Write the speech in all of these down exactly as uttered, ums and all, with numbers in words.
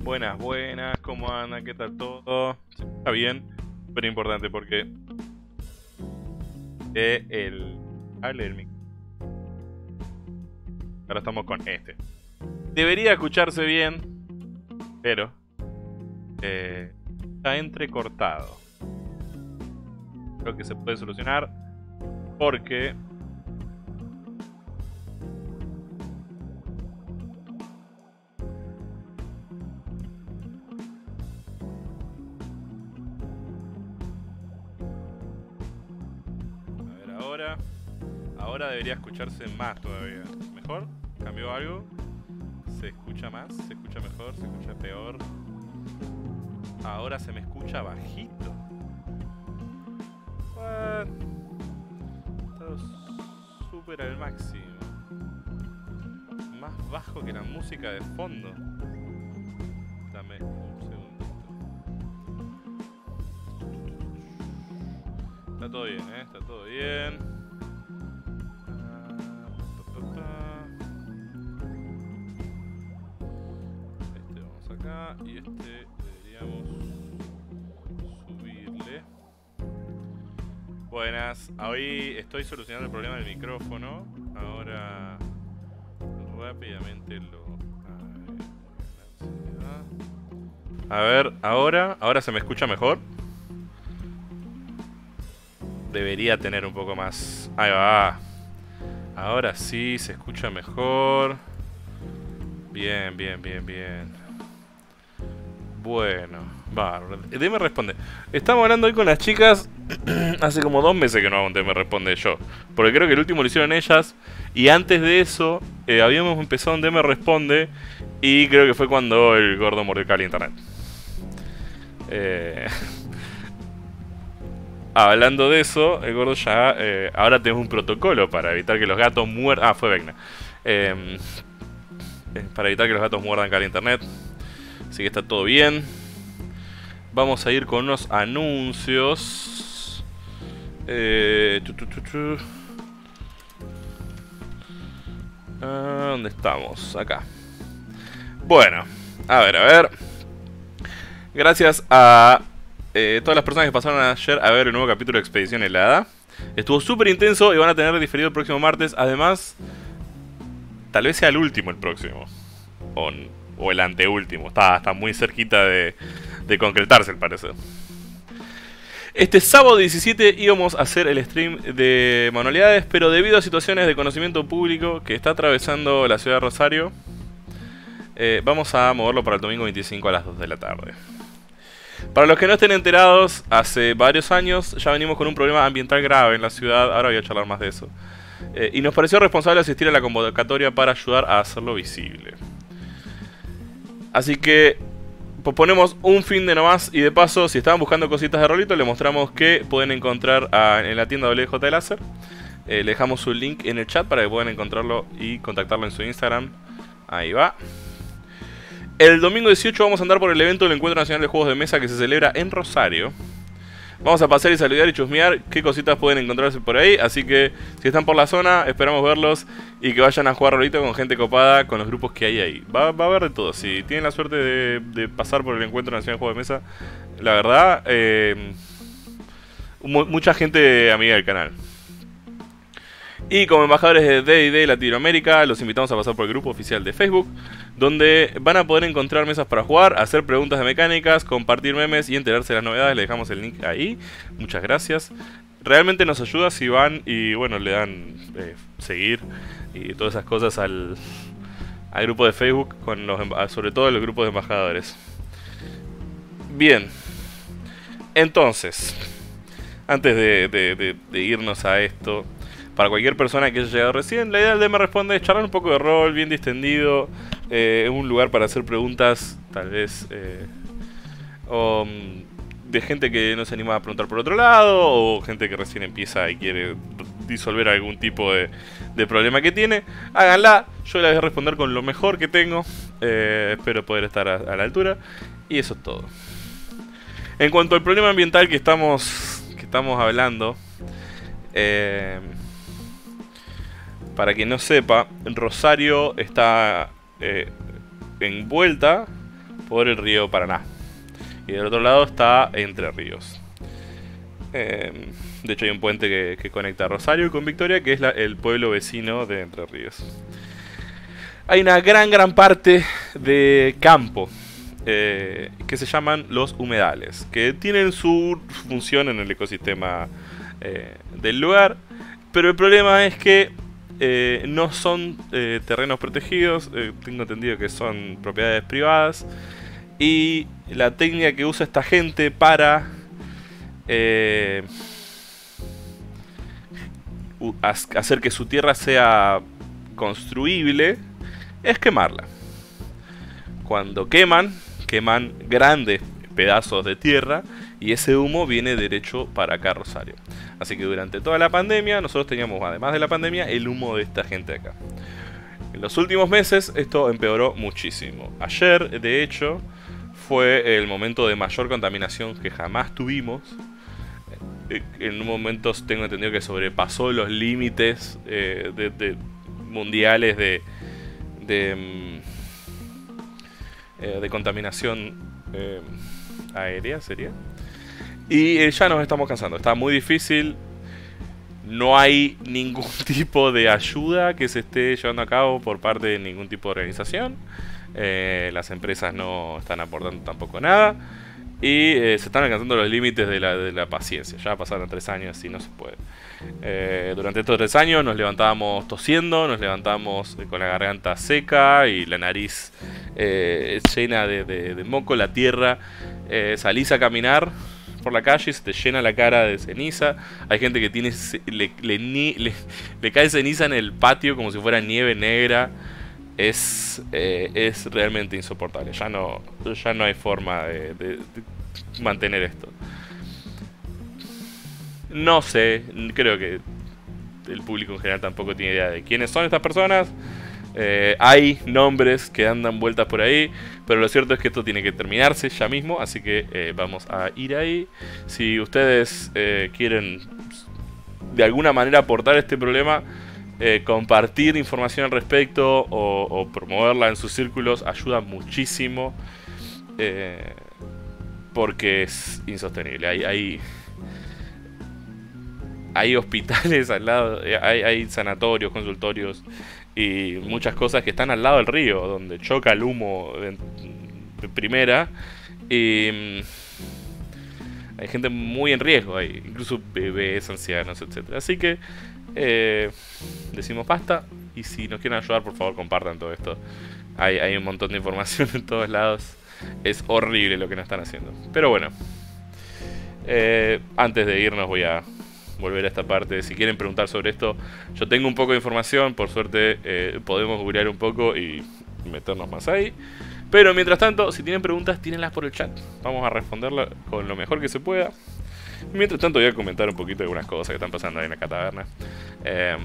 Buenas, buenas, ¿cómo andan? ¿Qué tal todo? Está bien, pero importante porque eh, el cable del mic. Ahora estamos con este. Debería escucharse bien, pero eh, está entrecortado. Creo que se puede solucionar porque Ahora, ahora debería escucharse más todavía. ¿Mejor? ¿Cambió algo? ¿Se escucha más? ¿Se escucha mejor? ¿Se escucha peor? Ahora se me escucha bajito. What? Está súper al máximo. Más bajo que la música de fondo. Dame un segundito. Está todo bien, ¿eh? Está todo bien. Este vamos acá y este deberíamos subirle. Buenas, hoy estoy solucionando el problema del micrófono. Ahora rápidamente lo... A ver, ahora, ahora se me escucha mejor. Debería tener un poco más. Ahí va. Ahora sí, se escucha mejor. Bien, bien, bien, bien. Bueno, bárbaro. D me responde. Estamos hablando hoy con las chicas. Hace como dos meses que no hago un D me responde yo. Porque creo que el último lo hicieron ellas. Y antes de eso, eh, habíamos empezado un D me responde. Y creo que fue cuando el gordo mordió el internet. Eh... Hablando de eso, el gordo ya... Eh, ahora tenemos un protocolo para evitar que los gatos muerdan... Ah, fue Vecna. Eh, para evitar que los gatos muerdan acá en internet. Así que está todo bien. Vamos a ir con unos anuncios. Eh, tu, tu, tu, tu. Ah, ¿dónde estamos? Acá. Bueno, a ver, a ver. Gracias a... Eh, todas las personas que pasaron ayer a ver el nuevo capítulo de Expedición Helada. Estuvo súper intenso y van a tener diferido el próximo martes. Además, tal vez sea el último el próximo. O, o el anteúltimo. Está, está muy cerquita de, de concretarse al parecer. Este sábado diecisiete íbamos a hacer el stream de manualidades, pero debido a situaciones de conocimiento público que está atravesando la ciudad de Rosario, eh, vamos a moverlo para el domingo veinticinco a las dos de la tarde. Para los que no estén enterados, hace varios años ya venimos con un problema ambiental grave en la ciudad. Ahora voy a charlar más de eso. Eh, y nos pareció responsable asistir a la convocatoria para ayudar a hacerlo visible. Así que ponemos un fin de nomás. Y de paso, si estaban buscando cositas de rolito, les mostramos que pueden encontrar a, en la tienda W J Láser. Eh, le dejamos su link en el chat para que puedan encontrarlo y contactarlo en su Instagram. Ahí va. El domingo dieciocho vamos a andar por el evento del Encuentro Nacional de Juegos de Mesa que se celebra en Rosario. Vamos a pasar y saludar y chusmear qué cositas pueden encontrarse por ahí. Así que si están por la zona, esperamos verlos y que vayan a jugar rolito con gente copada, con los grupos que hay ahí. Va, va a haber de todo. Si tienen la suerte de, de pasar por el Encuentro Nacional de Juegos de Mesa, la verdad, eh, mu mucha gente amiga del canal. Y como embajadores de D and D Latinoamérica, los invitamos a pasar por el grupo oficial de Facebook, donde van a poder encontrar mesas para jugar, hacer preguntas de mecánicas, compartir memes y enterarse de las novedades. Le dejamos el link ahí. Muchas gracias. Realmente nos ayuda si van y bueno, le dan eh, seguir y todas esas cosas al, al grupo de Facebook, con los, sobre todo los grupos de embajadores. Bien. Entonces, antes de, de, de, de irnos a esto... Para cualquier persona que haya llegado recién, la idea del D me responde es charlar un poco de rol, bien distendido. Es eh, un lugar para hacer preguntas, tal vez, eh, o, de gente que no se anima a preguntar por otro lado, o gente que recién empieza y quiere disolver algún tipo de, de problema que tiene. Háganla, yo la voy a responder con lo mejor que tengo. Eh, espero poder estar a, a la altura. Y eso es todo. En cuanto al problema ambiental que estamos, que estamos hablando... Eh, Para quien no sepa, Rosario está eh, envuelta por el río Paraná. Y del otro lado está Entre Ríos. Eh, de hecho hay un puente que, que conecta Rosario con Victoria, que es la, el pueblo vecino de Entre Ríos. Hay una gran, gran parte de campo eh, que se llaman los humedales, que tienen su función en el ecosistema eh, del lugar, pero el problema es que eh, no son eh, terrenos protegidos, eh, tengo entendido que son propiedades privadas, y la técnica que usa esta gente para eh, hacer que su tierra sea construible es quemarla. Cuando queman, queman grandes pedazos de tierra y ese humo viene derecho para acá a Rosario. Así que durante toda la pandemia nosotros teníamos, además de la pandemia, el humo de esta gente acá. En los últimos meses esto empeoró muchísimo. Ayer, de hecho, fue el momento de mayor contaminación que jamás tuvimos. En un momento tengo entendido que sobrepasó los límites eh, de, de mundiales de de, eh, de contaminación eh, aérea, sería. Y eh, ya nos estamos cansando. Está muy difícil. No hay ningún tipo de ayuda que se esté llevando a cabo por parte de ningún tipo de organización. Eh, las empresas no están aportando tampoco nada. Y eh, se están alcanzando los límites de la, de la paciencia. Ya pasaron tres años y no se puede. Eh, durante estos tres años nos levantábamos tosiendo, nos levantábamos eh, con la garganta seca y la nariz eh, llena de, de, de moco, la tierra. Eh, salís a caminar por la calle y se te llena la cara de ceniza. Hay gente que tiene le, le, le, le cae ceniza en el patio como si fuera nieve negra. Es, eh, es realmente insoportable. Ya no, ya no hay forma de, de, de mantener esto. No sé, creo que el público en general tampoco tiene idea de quiénes son estas personas. Eh, hay nombres que andan vueltas por ahí, pero lo cierto es que esto tiene que terminarse ya mismo, así que eh, vamos a ir ahí. Si ustedes eh, quieren de alguna manera aportar este problema, eh, compartir información al respecto o, o promoverla en sus círculos ayuda muchísimo, eh, porque es insostenible. Hay, hay, hay hospitales al lado, hay, hay sanatorios, consultorios y muchas cosas que están al lado del río, donde choca el humo de, de primera. Y mmm, hay gente muy en riesgo ahí, incluso bebés, ancianos, etcétera. Así que eh, decimos basta. Y si nos quieren ayudar, por favor compartan todo esto. Hay, hay un montón de información en todos lados. Es horrible lo que nos están haciendo. Pero bueno, eh, antes de irnos voy a volver a esta parte. Si quieren preguntar sobre esto, yo tengo un poco de información. Por suerte eh, podemos googlear un poco y meternos más ahí. Pero mientras tanto, si tienen preguntas, tírenlas por el chat. Vamos a responderlas con lo mejor que se pueda. Mientras tanto voy a comentar un poquito de algunas cosas que están pasando ahí en la taberna. eh,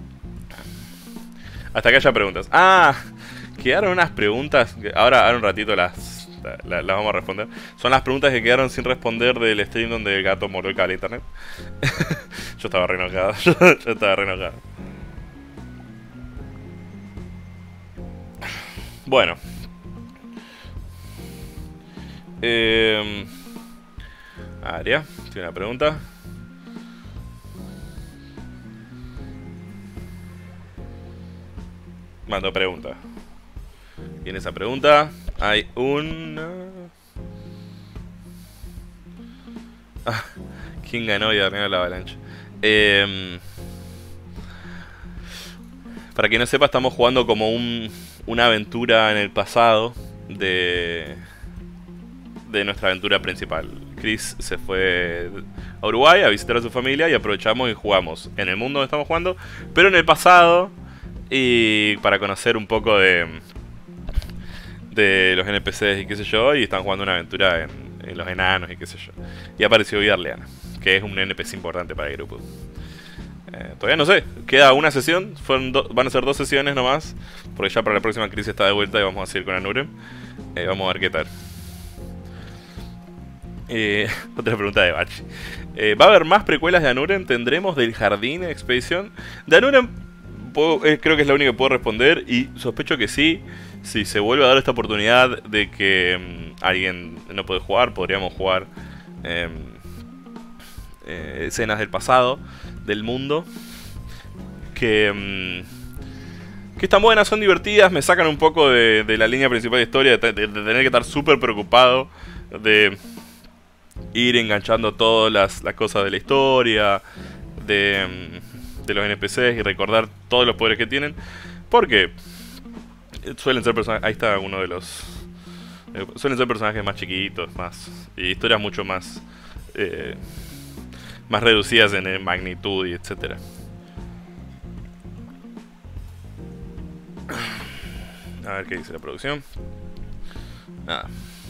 Hasta que haya preguntas. Ah, quedaron unas preguntas que ahora, ahora un ratito las, las, las vamos a responder. Son las preguntas que quedaron sin responder del stream donde el gato mordió el cable de internet. Yo estaba re enojado. Yo, yo estaba re enojado. Bueno. Eh, Aria, tiene una pregunta. Mando pregunta. Y en esa pregunta hay una... Ah, ¿quién ganó y arruinó la avalancha? Eh, para quien no sepa, estamos jugando como un, una aventura en el pasado de, de nuestra aventura principal. Chris se fue a Uruguay a visitar a su familia y aprovechamos y jugamos en el mundo donde estamos jugando, pero en el pasado, y para conocer un poco de de los N P Cs y qué sé yo, y están jugando una aventura en, en los enanos y qué sé yo. Y apareció Vidarleana, que es un N P C importante para el grupo. Eh, todavía no sé, queda una sesión, fueron van a ser dos sesiones nomás, porque ya para la próxima Chris está de vuelta y vamos a seguir con Anurem. Eh, vamos a ver qué tal. Eh, otra pregunta de Bachi. Eh, ¿Va a haber más precuelas de Anurem? ¿Tendremos del Jardín Expedición? De Anurem puedo, eh, creo que es la única que puedo responder y sospecho que sí. Si se vuelve a dar esta oportunidad de que um, alguien no puede jugar, podríamos jugar eh, eh, escenas del pasado, del mundo, que, um, que están buenas, son divertidas, me sacan un poco de, de la línea principal de historia, de, de, de tener que estar súper preocupado de ir enganchando todas las, las cosas de la historia, de, um, de los N P Cs y recordar todos los poderes que tienen, porque suelen ser personajes, ahí está uno de los, eh, suelen ser personajes más chiquitos, más, y historias mucho más, eh, más reducidas en, en magnitud y etcétera. A ver qué dice la producción. Nada.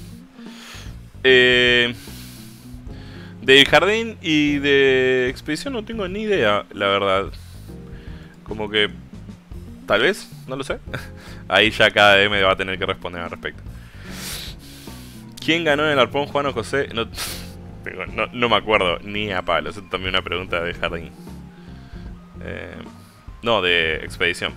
Eh, de Jardín y de Expedición no tengo ni idea, la verdad. Como que tal vez, no lo sé. Ahí ya cada D M va a tener que responder al respecto. ¿Quién ganó en el arpón, Juan o José? No, no, no me acuerdo ni a palos. Es también una pregunta de Jardín. Eh, no, de Expedición.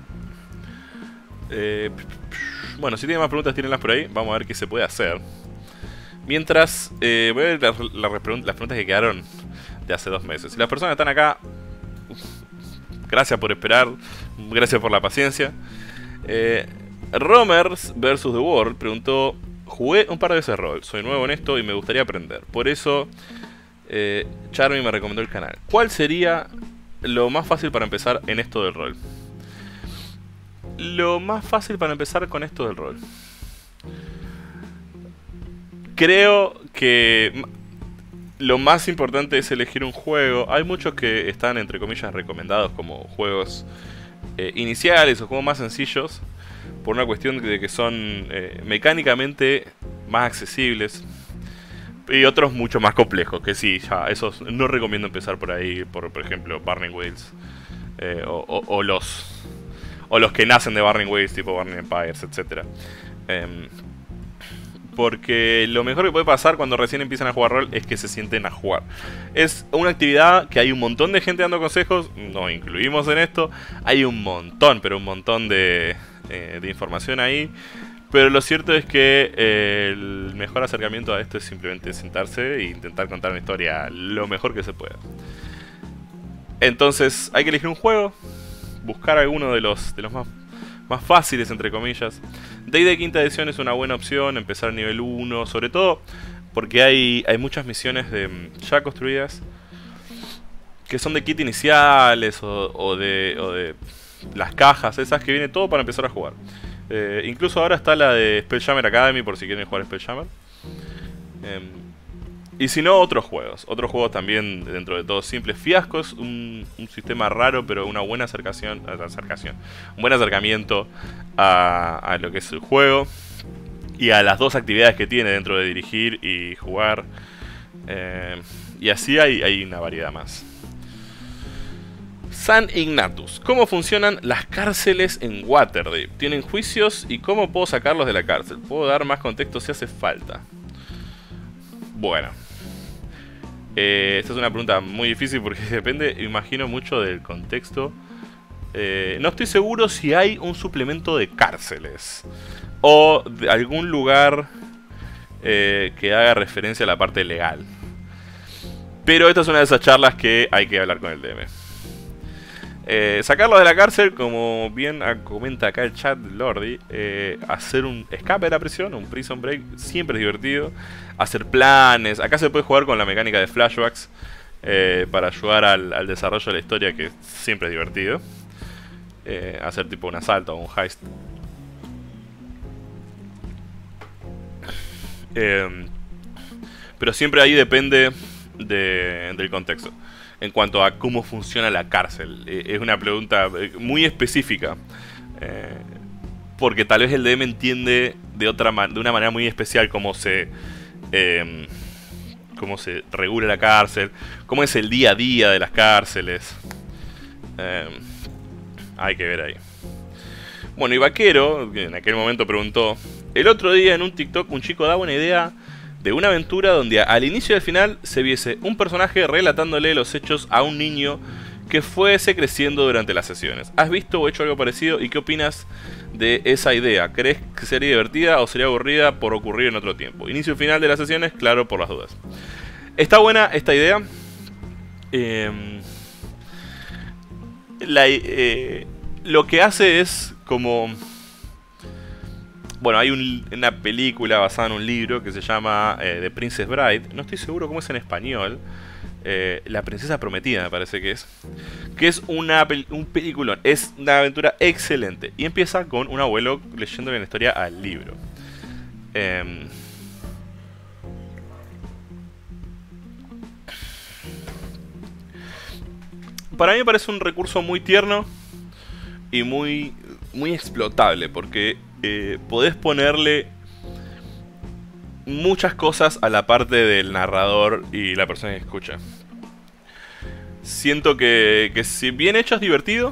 Eh, bueno, si tienen más preguntas, tírenlas por ahí. Vamos a ver qué se puede hacer. Mientras, eh, voy a ver las, las, las preguntas que quedaron de hace dos meses. Si las personas están acá, gracias por esperar. Gracias por la paciencia. Eh, Romers versus The World preguntó: jugué un par de veces rol, soy nuevo en esto y me gustaría aprender. Por eso, eh, Charmy me recomendó el canal. ¿Cuál sería lo más fácil para empezar en esto del rol? Lo más fácil para empezar con esto del rol, creo que lo más importante es elegir un juego. Hay muchos que están, entre comillas, recomendados como juegos eh, iniciales o juegos más sencillos, por una cuestión de que son eh, mecánicamente más accesibles, y otros mucho más complejos, que sí, ya, esos no recomiendo empezar por ahí, por, por ejemplo, Burning Wheels, eh, o, o, o los o los que nacen de Burning Wheels, tipo Burning Empires, etcétera. Eh, porque lo mejor que puede pasar cuando recién empiezan a jugar rol es que se sienten a jugar. Es una actividad que hay un montón de gente dando consejos, nos incluimos en esto, hay un montón, pero un montón de, eh, de información ahí. Pero lo cierto es que eh, el mejor acercamiento a esto es simplemente sentarse e intentar contar una historia lo mejor que se pueda. Entonces hay que elegir un juego, buscar alguno de los, de los más, más fáciles, entre comillas. D and D quinta edición es una buena opción, empezar nivel uno, sobre todo porque hay, hay muchas misiones de, ya construidas que son de kit iniciales o, o, de, o de las cajas, esas que viene todo para empezar a jugar. Eh, incluso ahora está la de Spelljammer Academy por si quieren jugar Spelljammer. Eh, y si no, otros juegos. Otros juegos también, dentro de todo, simples. Fiascos, un, un sistema raro, pero una buena acercación, acercación un buen acercamiento a, a lo que es el juego y a las dos actividades que tiene dentro de dirigir y jugar. Eh, y así hay, hay una variedad más. San Ignatus. ¿Cómo funcionan las cárceles en Waterdeep? ¿Tienen juicios y cómo puedo sacarlos de la cárcel? ¿Puedo dar más contexto si hace falta? Bueno. Eh, esta es una pregunta muy difícil porque depende, imagino, mucho del contexto. Eh, no estoy seguro si hay un suplemento de cárceles o de algún lugar eh, que haga referencia a la parte legal. Pero esta es una de esas charlas que hay que hablar con el D M. Eh, sacarlos de la cárcel, como bien comenta acá el chat de Lordi, eh, hacer un escape de la prisión, un prison break, siempre es divertido. Hacer planes, acá se puede jugar con la mecánica de flashbacks eh, para ayudar al, al desarrollo de la historia, que siempre es divertido. Eh, hacer tipo un asalto o un heist. Eh, pero siempre ahí depende de, del contexto. En cuanto a cómo funciona la cárcel, eh, es una pregunta muy específica, eh, porque tal vez el D M entiende de otra de una manera muy especial cómo se eh, cómo se regula la cárcel, cómo es el día a día de las cárceles. Eh, hay que ver ahí. Bueno, y Vaquero, que en aquel momento preguntó: el otro día en un TikTok un chico daba una idea de una aventura donde al inicio y al final se viese un personaje relatándole los hechos a un niño que fuese creciendo durante las sesiones. ¿Has visto o hecho algo parecido y qué opinas de esa idea? ¿Crees que sería divertida o sería aburrida por ocurrir en otro tiempo? Inicio y final de las sesiones, claro, por las dudas. Está buena esta idea. Eh, la, eh, lo que hace es como... Bueno, hay un, una película basada en un libro que se llama eh, The Princess Bride. No estoy seguro cómo es en español. Eh, La Princesa Prometida, me parece que es. Que es una un peliculón. Es una aventura excelente. Y empieza con un abuelo leyéndole la historia al libro. Eh, para mí me parece un recurso muy tierno y muy, muy explotable. Porque eh, podés ponerle muchas cosas a la parte del narrador y la persona que escucha. Siento que, que si bien hecho es divertido,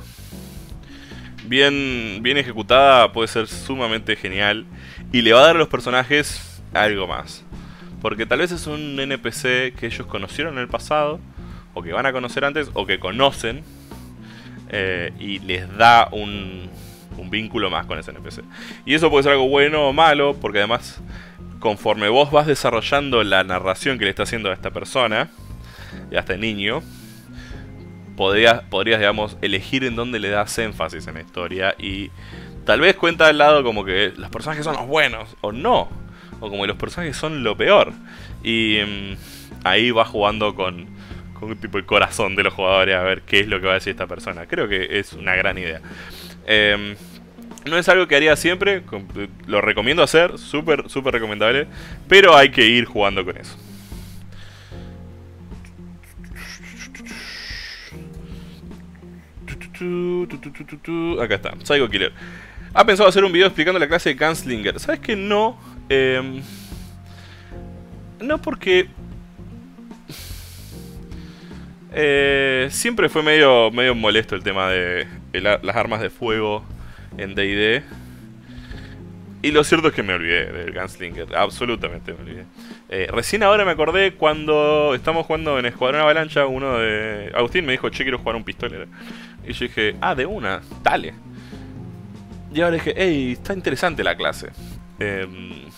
bien, bien ejecutada puede ser sumamente genial y le va a dar a los personajes algo más. Porque tal vez es un N P C que ellos conocieron en el pasado, o que van a conocer antes, o que conocen, eh, y les da un, un vínculo más con ese N P C. Y eso puede ser algo bueno o malo, porque además, conforme vos vas desarrollando la narración que le está haciendo a esta persona y a este niño, podrías, podrías, digamos, elegir en dónde le das énfasis en la historia. Y tal vez cuenta al lado como que los personajes son los buenos, o no, o como que los personajes son lo peor. Y um, ahí va jugando con, con tipo el corazón de los jugadores a ver qué es lo que va a decir esta persona. Creo que es una gran idea. Eh, No es algo que haría siempre, lo recomiendo hacer, súper, súper recomendable, pero hay que ir jugando con eso. Acá está, Psycho Killer. Ha pensado hacer un video explicando la clase de Gunslinger. ¿Sabes qué? No. Eh, no porque... Eh, siempre fue medio, medio molesto el tema de el, las armas de fuego en D y D. Y lo cierto es que me olvidé del Gunslinger. Absolutamente me olvidé. Eh, recién ahora me acordé cuando estamos jugando en Escuadrón Avalancha. Uno de... Agustín me dijo, che, quiero jugar un pistolero. Y yo dije, ah, de una, dale. Y ahora dije, hey, está interesante la clase. Eh,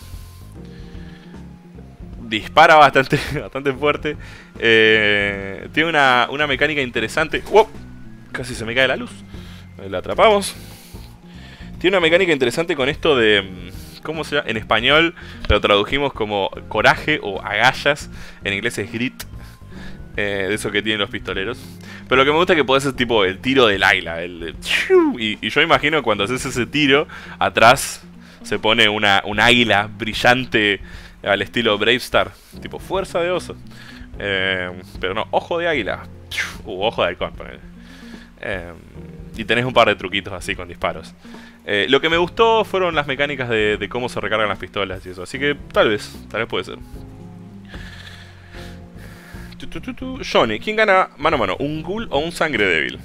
dispara bastante, bastante fuerte. Eh, tiene una, una mecánica interesante. ¡Wow! Casi se me cae la luz. La atrapamos. Tiene una mecánica interesante con esto de... ¿Cómo se llama? En español lo tradujimos como coraje o agallas. En inglés es grit. Eh, de eso que tienen los pistoleros. Pero lo que me gusta es que podés hacer tipo el tiro del águila. El, el, y, y yo imagino cuando haces ese tiro, atrás se pone una, un águila brillante al estilo Bravestar. Tipo fuerza de oso. Eh, pero no, ojo de águila. Uh, ojo de halcón. Eh, y tenés un par de truquitos así con disparos. Eh, lo que me gustó fueron las mecánicas de, de cómo se recargan las pistolas y eso. Así que tal vez, tal vez puede ser. Tu, tu, tu, tu. Johnny, ¿quién gana mano a mano? ¿Un ghoul o un sangre débil?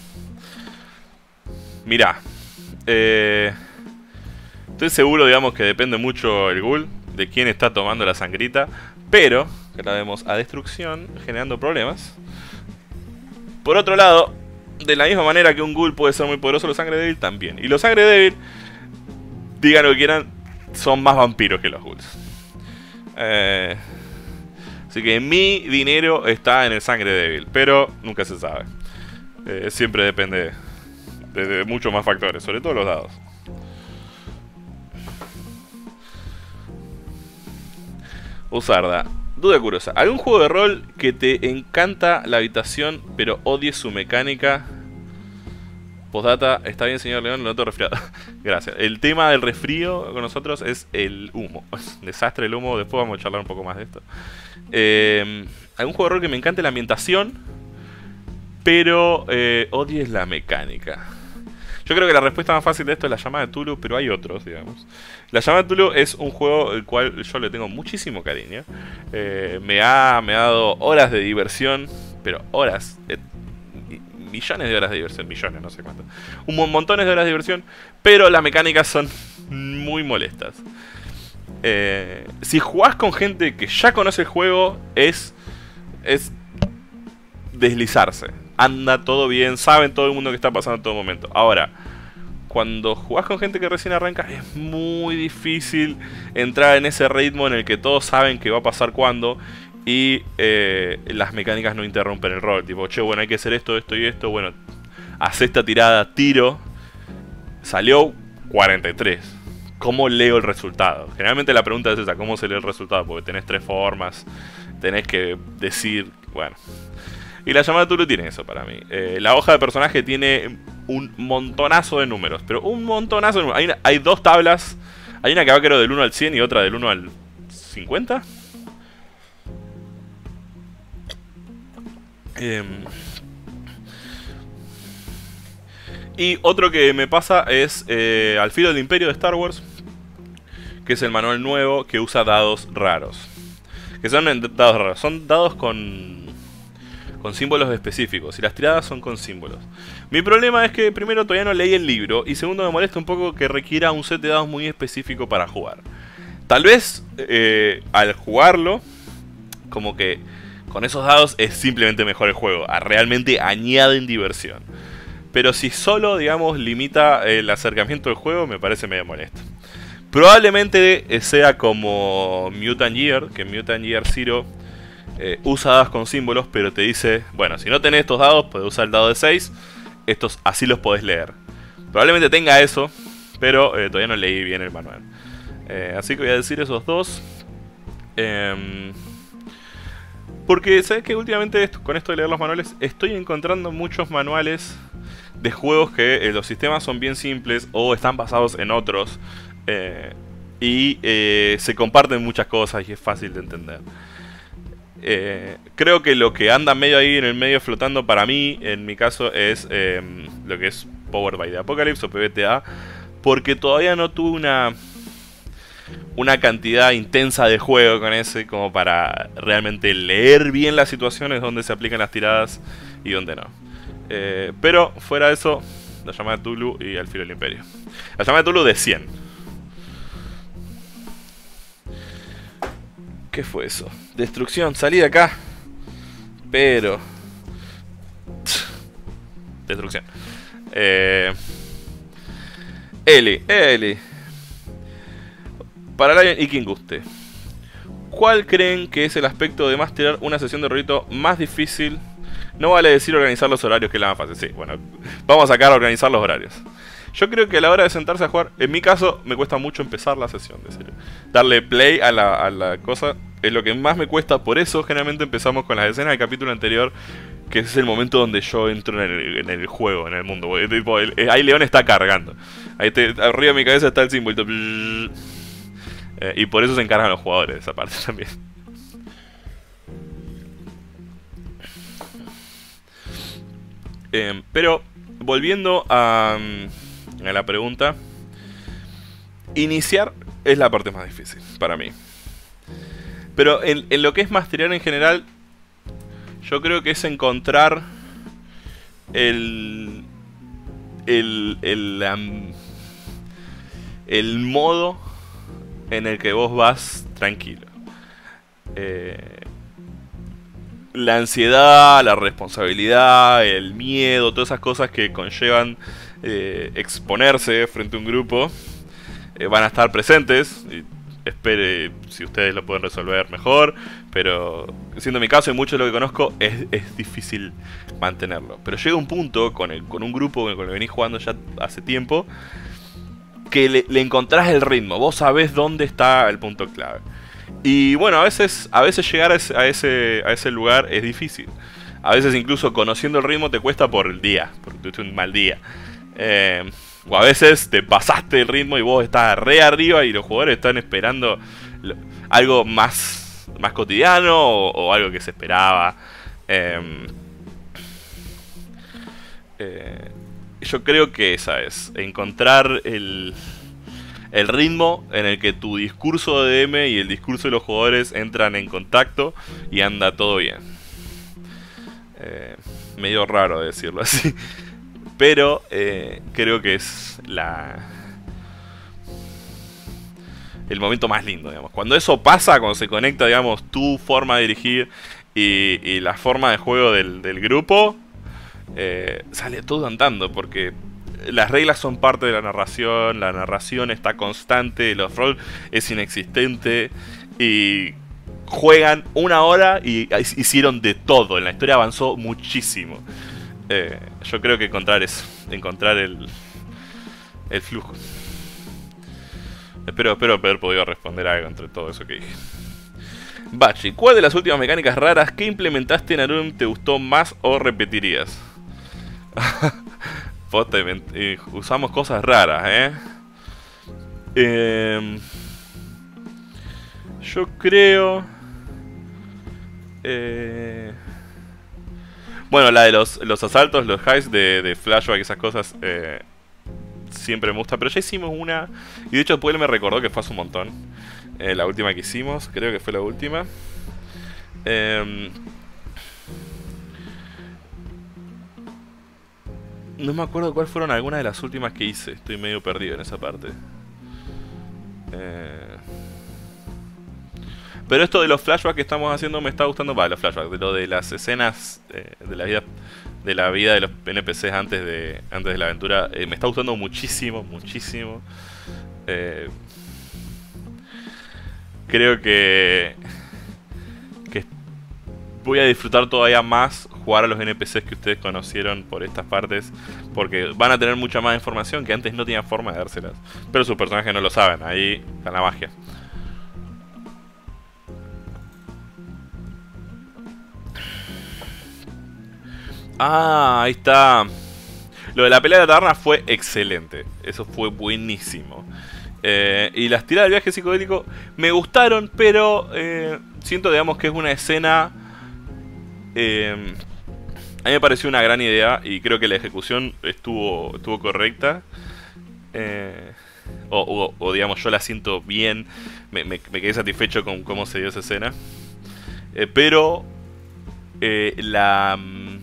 Mirá, eh, estoy seguro, digamos, que depende mucho el ghoul de quién está tomando la sangrita. Pero, que la vemos a destrucción, generando problemas. Por otro lado, de la misma manera que un ghoul puede ser muy poderoso, los sangre débil también. Y los sangre débil, digan lo que quieran, son más vampiros que los ghouls. Eh... Así que mi dinero está en el sangre débil, pero nunca se sabe. Eh, siempre depende de, de muchos más factores, sobre todo los dados. Usarda, duda curiosa. ¿Algún juego de rol que te encanta la habitación, pero odies su mecánica? Postdata, está bien, señor León, lo noto resfriado. Gracias. El tema del resfrío con nosotros es el humo. Desastre el humo, después vamos a charlar un poco más de esto. Eh, algún juego de rol que me encante la ambientación, pero eh, odies la mecánica. Yo creo que la respuesta más fácil de esto es la llamada de Tulu, pero hay otros, digamos. La llamada de Tulu es un juego el cual yo le tengo muchísimo cariño. Eh, me, ha, me ha dado horas de diversión, pero horas, eh, millones de horas de diversión, millones, no sé cuántas. Un montones de horas de diversión, pero las mecánicas son muy molestas. Eh, si jugás con gente que ya conoce el juego, es, es deslizarse. anda todo bien, saben todo el mundo que está pasando en todo momento. Ahora, cuando jugás con gente que recién arranca, es muy difícil entrar en ese ritmo en el que todos saben que va a pasar cuándo y eh, las mecánicas no interrumpen el rol. Tipo, che, bueno, hay que hacer esto, esto y esto. Bueno, hace esta tirada, tiro. Salió cuarenta y tres. ¿Cómo leo el resultado? Generalmente la pregunta es esa, ¿cómo se lee el resultado? Porque tenés tres formas, tenés que decir, bueno. Y la llamada de Tulu tiene eso para mí. Eh, la hoja de personaje tiene un montonazo de números, pero un montonazo de números. Hay, una, hay dos tablas, hay una que va creo del uno al cien y otra del uno al cincuenta. Eh, y otro que me pasa es eh, Al filo del imperio de Star Wars, que es el manual nuevo que usa dados raros. Que son dados raros, son dados con... con símbolos específicos, y las tiradas son con símbolos. Mi problema es que primero todavía no leí el libro, y segundo me molesta un poco que requiera un set de dados muy específico para jugar. Tal vez eh, al jugarlo, como que con esos dados es simplemente mejor el juego, realmente añaden diversión. Pero si solo, digamos, limita el acercamiento del juego, me parece medio molesto. Probablemente sea como Mutant Year, que Mutant Year Zero Eh, usa dados con símbolos, pero te dice, bueno, si no tenés estos dados, podés usar el dado de seis. Estos así los podés leer. Probablemente tenga eso, pero eh, todavía no leí bien el manual. Eh, así que voy a decir esos dos. Eh, porque, ¿sabes qué? Últimamente esto, con esto de leer los manuales, estoy encontrando muchos manuales de juegos que eh, los sistemas son bien simples o están basados en otros. Eh, y eh, se comparten muchas cosas y es fácil de entender. Eh, creo que lo que anda medio ahí en el medio flotando para mí, en mi caso, es eh, lo que es Powered by the Apocalypse o P B T A, porque todavía no tuve una una cantidad intensa de juego con ese como para realmente leer bien las situaciones donde se aplican las tiradas y donde no. Eh, pero fuera de eso, la llamada de Tulu y Al filo del imperio. La llamada de Tulu de cien. ¿Qué fue eso? Destrucción, salí de acá. Pero... Destrucción. Eh... Eli, Eli. Para Lion y quien guste. ¿Cuál creen que es el aspecto de más tirar una sesión de rolito más difícil? No vale decir organizar los horarios, que es la más fácil. Sí, bueno, vamos a sacar a organizar los horarios. Yo creo que a la hora de sentarse a jugar, en mi caso, me cuesta mucho empezar la sesión, de serio. Darle play a la, a la cosa es lo que más me cuesta, por eso generalmente empezamos con las escenas del capítulo anterior, que es el momento donde yo entro en el, en el juego, en el mundo. Tipo, el, el, ahí León está cargando. Ahí te, arriba de mi cabeza está el símbolo. Eh, y por eso se encargan los jugadores de esa parte también. Eh, pero, volviendo a... a la pregunta, iniciar es la parte más difícil para mí. Pero en, en lo que es masterear en general, yo creo que es encontrar el el el, um, el modo en el que vos vas tranquilo. Eh, la ansiedad, la responsabilidad, el miedo, todas esas cosas que conllevan Eh, exponerse frente a un grupo eh, van a estar presentes. Y espere si ustedes lo pueden resolver mejor, pero siendo mi caso y mucho de lo que conozco, es, es difícil mantenerlo. Pero llega un punto con, el, con un grupo con el que venís jugando ya hace tiempo que le, le encontrás el ritmo. Vos sabés dónde está el punto clave. Y bueno, a veces, a veces llegar a ese, a ese, a ese lugar es difícil. A veces incluso conociendo el ritmo te cuesta por el día, porque tuviste un mal día. Eh, o a veces te pasaste el ritmo y vos estás re arriba y los jugadores están esperando lo, algo más, más cotidiano o, o algo que se esperaba. Eh, eh, yo creo que esa es, encontrar el, el ritmo en el que tu discurso de D M y el discurso de los jugadores entran en contacto y anda todo bien. Eh, medio raro decirlo así. Pero eh, creo que es la el momento más lindo, digamos. Cuando eso pasa, cuando se conecta, digamos, tu forma de dirigir y, y la forma de juego del, del grupo, eh, sale todo andando, porque las reglas son parte de la narración, la narración está constante, los roll es inexistente, y juegan una hora y hicieron de todo, en la historia avanzó muchísimo. Eh, yo creo que encontrar eso, encontrar el, el flujo. Espero, espero haber podido responder algo entre todo eso que dije. Bachi, ¿cuál de las últimas mecánicas raras que implementaste en Arum te gustó más o repetirías? Posta, eh, usamos cosas raras, ¿eh? eh yo creo... Eh, bueno, la de los, los asaltos, los highs de, de flashback, esas cosas... Eh, siempre me gusta, pero ya hicimos una y de hecho después él me recordó que fue hace un montón, eh, la última que hicimos, creo que fue la última. eh, no me acuerdo cuáles fueron algunas de las últimas que hice, estoy medio perdido en esa parte. eh, pero esto de los flashbacks que estamos haciendo me está gustando, para los flashbacks, de lo de las escenas eh, de la vida de la vida de los N P Cs antes de antes de la aventura, eh, me está gustando muchísimo, muchísimo. Eh, creo que que voy a disfrutar todavía más jugar a los N P Cs que ustedes conocieron por estas partes, porque van a tener mucha más información que antes no tenían forma de dárselas, pero sus personajes no lo saben, ahí está la magia. Ah, ahí está. Lo de la pelea de la taberna fue excelente. Eso fue buenísimo. Eh, y las tiradas del viaje psicodélico me gustaron, pero eh, siento, digamos, que es una escena... Eh, a mí me pareció una gran idea y creo que la ejecución estuvo, estuvo correcta. Eh, o, o, o, digamos, yo la siento bien. Me, me, me quedé satisfecho con cómo se dio esa escena. Eh, pero... Eh, la...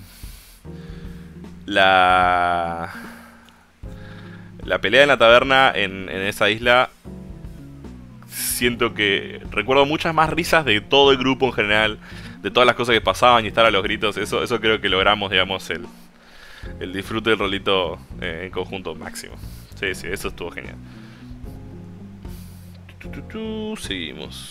La... La pelea en la taberna en, en esa isla, siento que recuerdo muchas más risas de todo el grupo en general, de todas las cosas que pasaban y estar a los gritos. Eso, eso creo que logramos, digamos, el, el disfrute del rolito eh, en conjunto máximo. Sí, sí, eso estuvo genial. Tu, tu, tu, seguimos.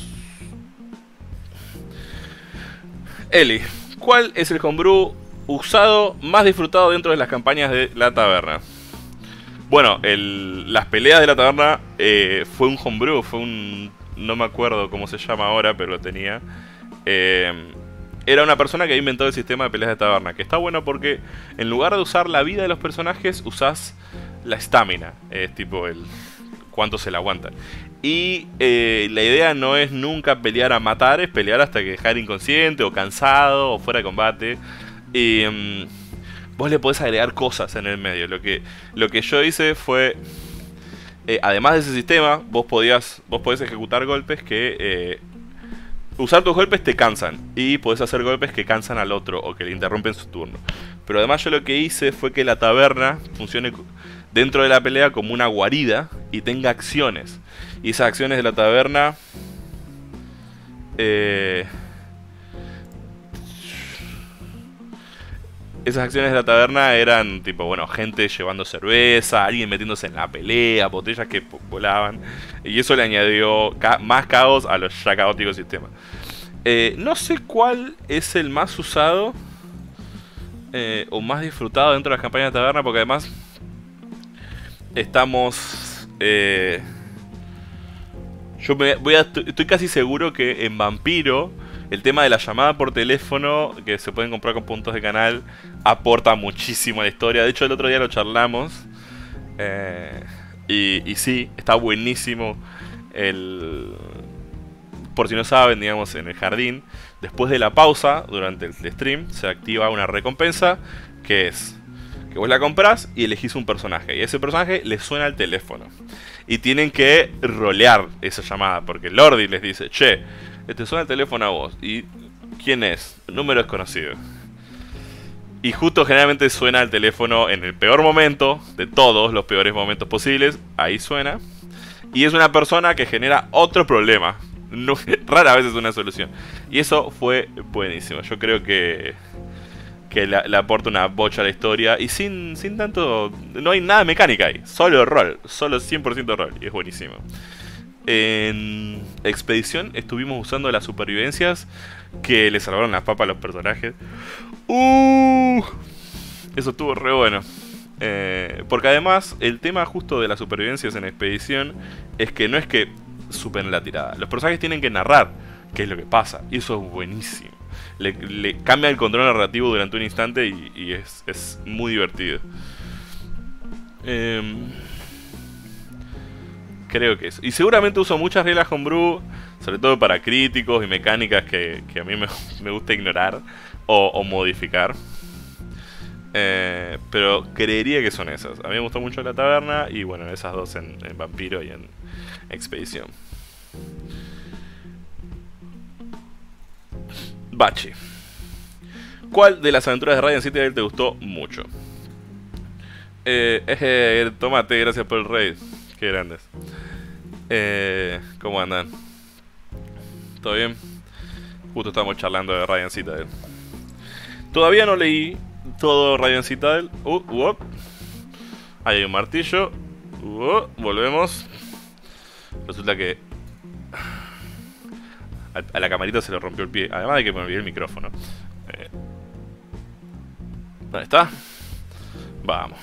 Eli, ¿cuál es el homebrew usado más disfrutado dentro de las campañas de la taberna? Bueno, el, las peleas de la taberna eh, fue un homebrew, fue un... no me acuerdo cómo se llama ahora, pero lo tenía. Eh, era una persona que inventó el sistema de peleas de taberna, que está bueno porque en lugar de usar la vida de los personajes, usás la estamina. Es tipo el... cuánto se la aguantan. Y eh, la idea no es nunca pelear a matar, es pelear hasta que dejar inconsciente o cansado o fuera de combate. Y... Um, vos le podés agregar cosas en el medio. Lo que, lo que yo hice fue... Eh, además de ese sistema, vos podías vos podés ejecutar golpes que... Eh, usar tus golpes te cansan. Y podés hacer golpes que cansan al otro o que le interrumpen su turno. Pero además yo lo que hice fue que la taberna funcione dentro de la pelea como una guarida y tenga acciones. Y esas acciones de la taberna... Eh... Esas acciones de la taberna eran tipo, bueno, gente llevando cerveza, alguien metiéndose en la pelea, botellas que volaban. Y eso le añadió ca más caos a los ya caóticos sistemas. Eh, no sé cuál es el más usado eh, o más disfrutado dentro de las campañas de taberna, porque además estamos... Eh, yo me voy a, estoy casi seguro que en Vampiro... el tema de la llamada por teléfono, que se pueden comprar con puntos de canal, aporta muchísimo a la historia. De hecho, el otro día lo charlamos. Eh, y, y sí, está buenísimo. El... Por si no saben, digamos, en el jardín, después de la pausa, durante el stream, se activa una recompensa, que es que vos la comprás y elegís un personaje. Y a ese personaje le suena el teléfono. Y tienen que rolear esa llamada, porque Lordi les dice, che, te suena el teléfono a vos. ¿Y quién es? El número desconocido. Y justo generalmente suena el teléfono en el peor momento de todos los peores momentos posibles. Ahí suena. Y es una persona que genera otro problema. No, rara vez es una solución. Y eso fue buenísimo. Yo creo que... que que le, le aporta una bocha a la historia. Y sin, sin tanto... No hay nada de mecánica ahí. Solo rol. Solo cien por ciento rol. Y es buenísimo. En Expedición estuvimos usando las supervivencias que le salvaron las papas a los personajes. Uh, eso estuvo re bueno. Eh, porque además, el tema justo de las supervivencias en Expedición es que no es que superen la tirada. Los personajes tienen que narrar qué es lo que pasa. Y eso es buenísimo. Le, le cambia el control narrativo durante un instante y, y es, es muy divertido. Eh, creo que eso. Y seguramente uso muchas reglas homebrew, sobre todo para críticos y mecánicas que, que a mí me, me gusta ignorar o, o modificar. Eh, pero creería que son esas. A mí me gustó mucho la taberna y bueno, esas dos en, en Vampiro y en Expedición. Bachi. ¿Cuál de las aventuras de Radiant Citadel te gustó mucho? Eh, eh, Tomate, gracias por el raid. Qué grandes. Eh, ¿Cómo andan? ¿Todo bien? Justo estamos charlando de Radiant Citadel. Todavía no leí todo Radiant Citadel. Uh, uh, Ahí hay un martillo. Uh, volvemos. Resulta que a, a la camarita se le rompió el pie. Además de que me olvidé el micrófono. Eh, ¿Dónde está? Vamos.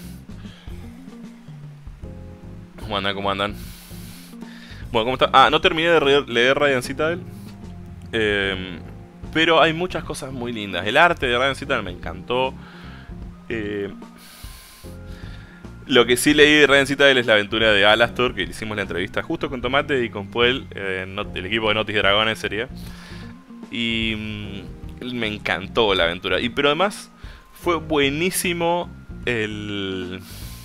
¿Cómo andan? ¿Cómo andan? Bueno, ¿cómo está? Ah, no terminé de leer Radiant Citadel. Eh, pero hay muchas cosas muy lindas. El arte de Radiant Citadel me encantó. Eh, lo que sí leí de Radiant Citadel es la aventura de Alastor, que hicimos la entrevista justo con Tomate y con Puel, eh, el equipo de Notis Dragones sería. Y mm, me encantó la aventura. Y pero además fue buenísimo el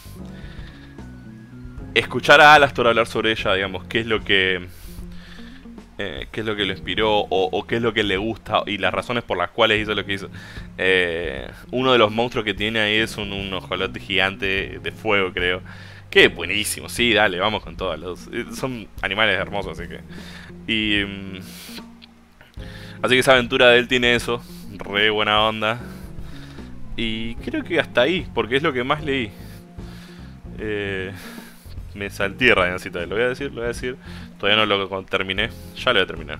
escuchar a Alastor hablar sobre ella, digamos, qué es lo que eh, qué es lo que lo inspiró o, o qué es lo que le gusta y las razones por las cuales hizo lo que hizo. Eh, uno de los monstruos que tiene ahí es un, un ojolote gigante de fuego, creo. Que es buenísimo, sí, dale, vamos con todos los... Son animales hermosos, así que... Y... Um, así que esa aventura de él tiene eso, re buena onda. Y creo que hasta ahí, porque es lo que más leí. Eh... Me salté Radiant Citadel, lo voy a decir, lo voy a decir. Todavía no lo terminé, ya lo voy a terminar.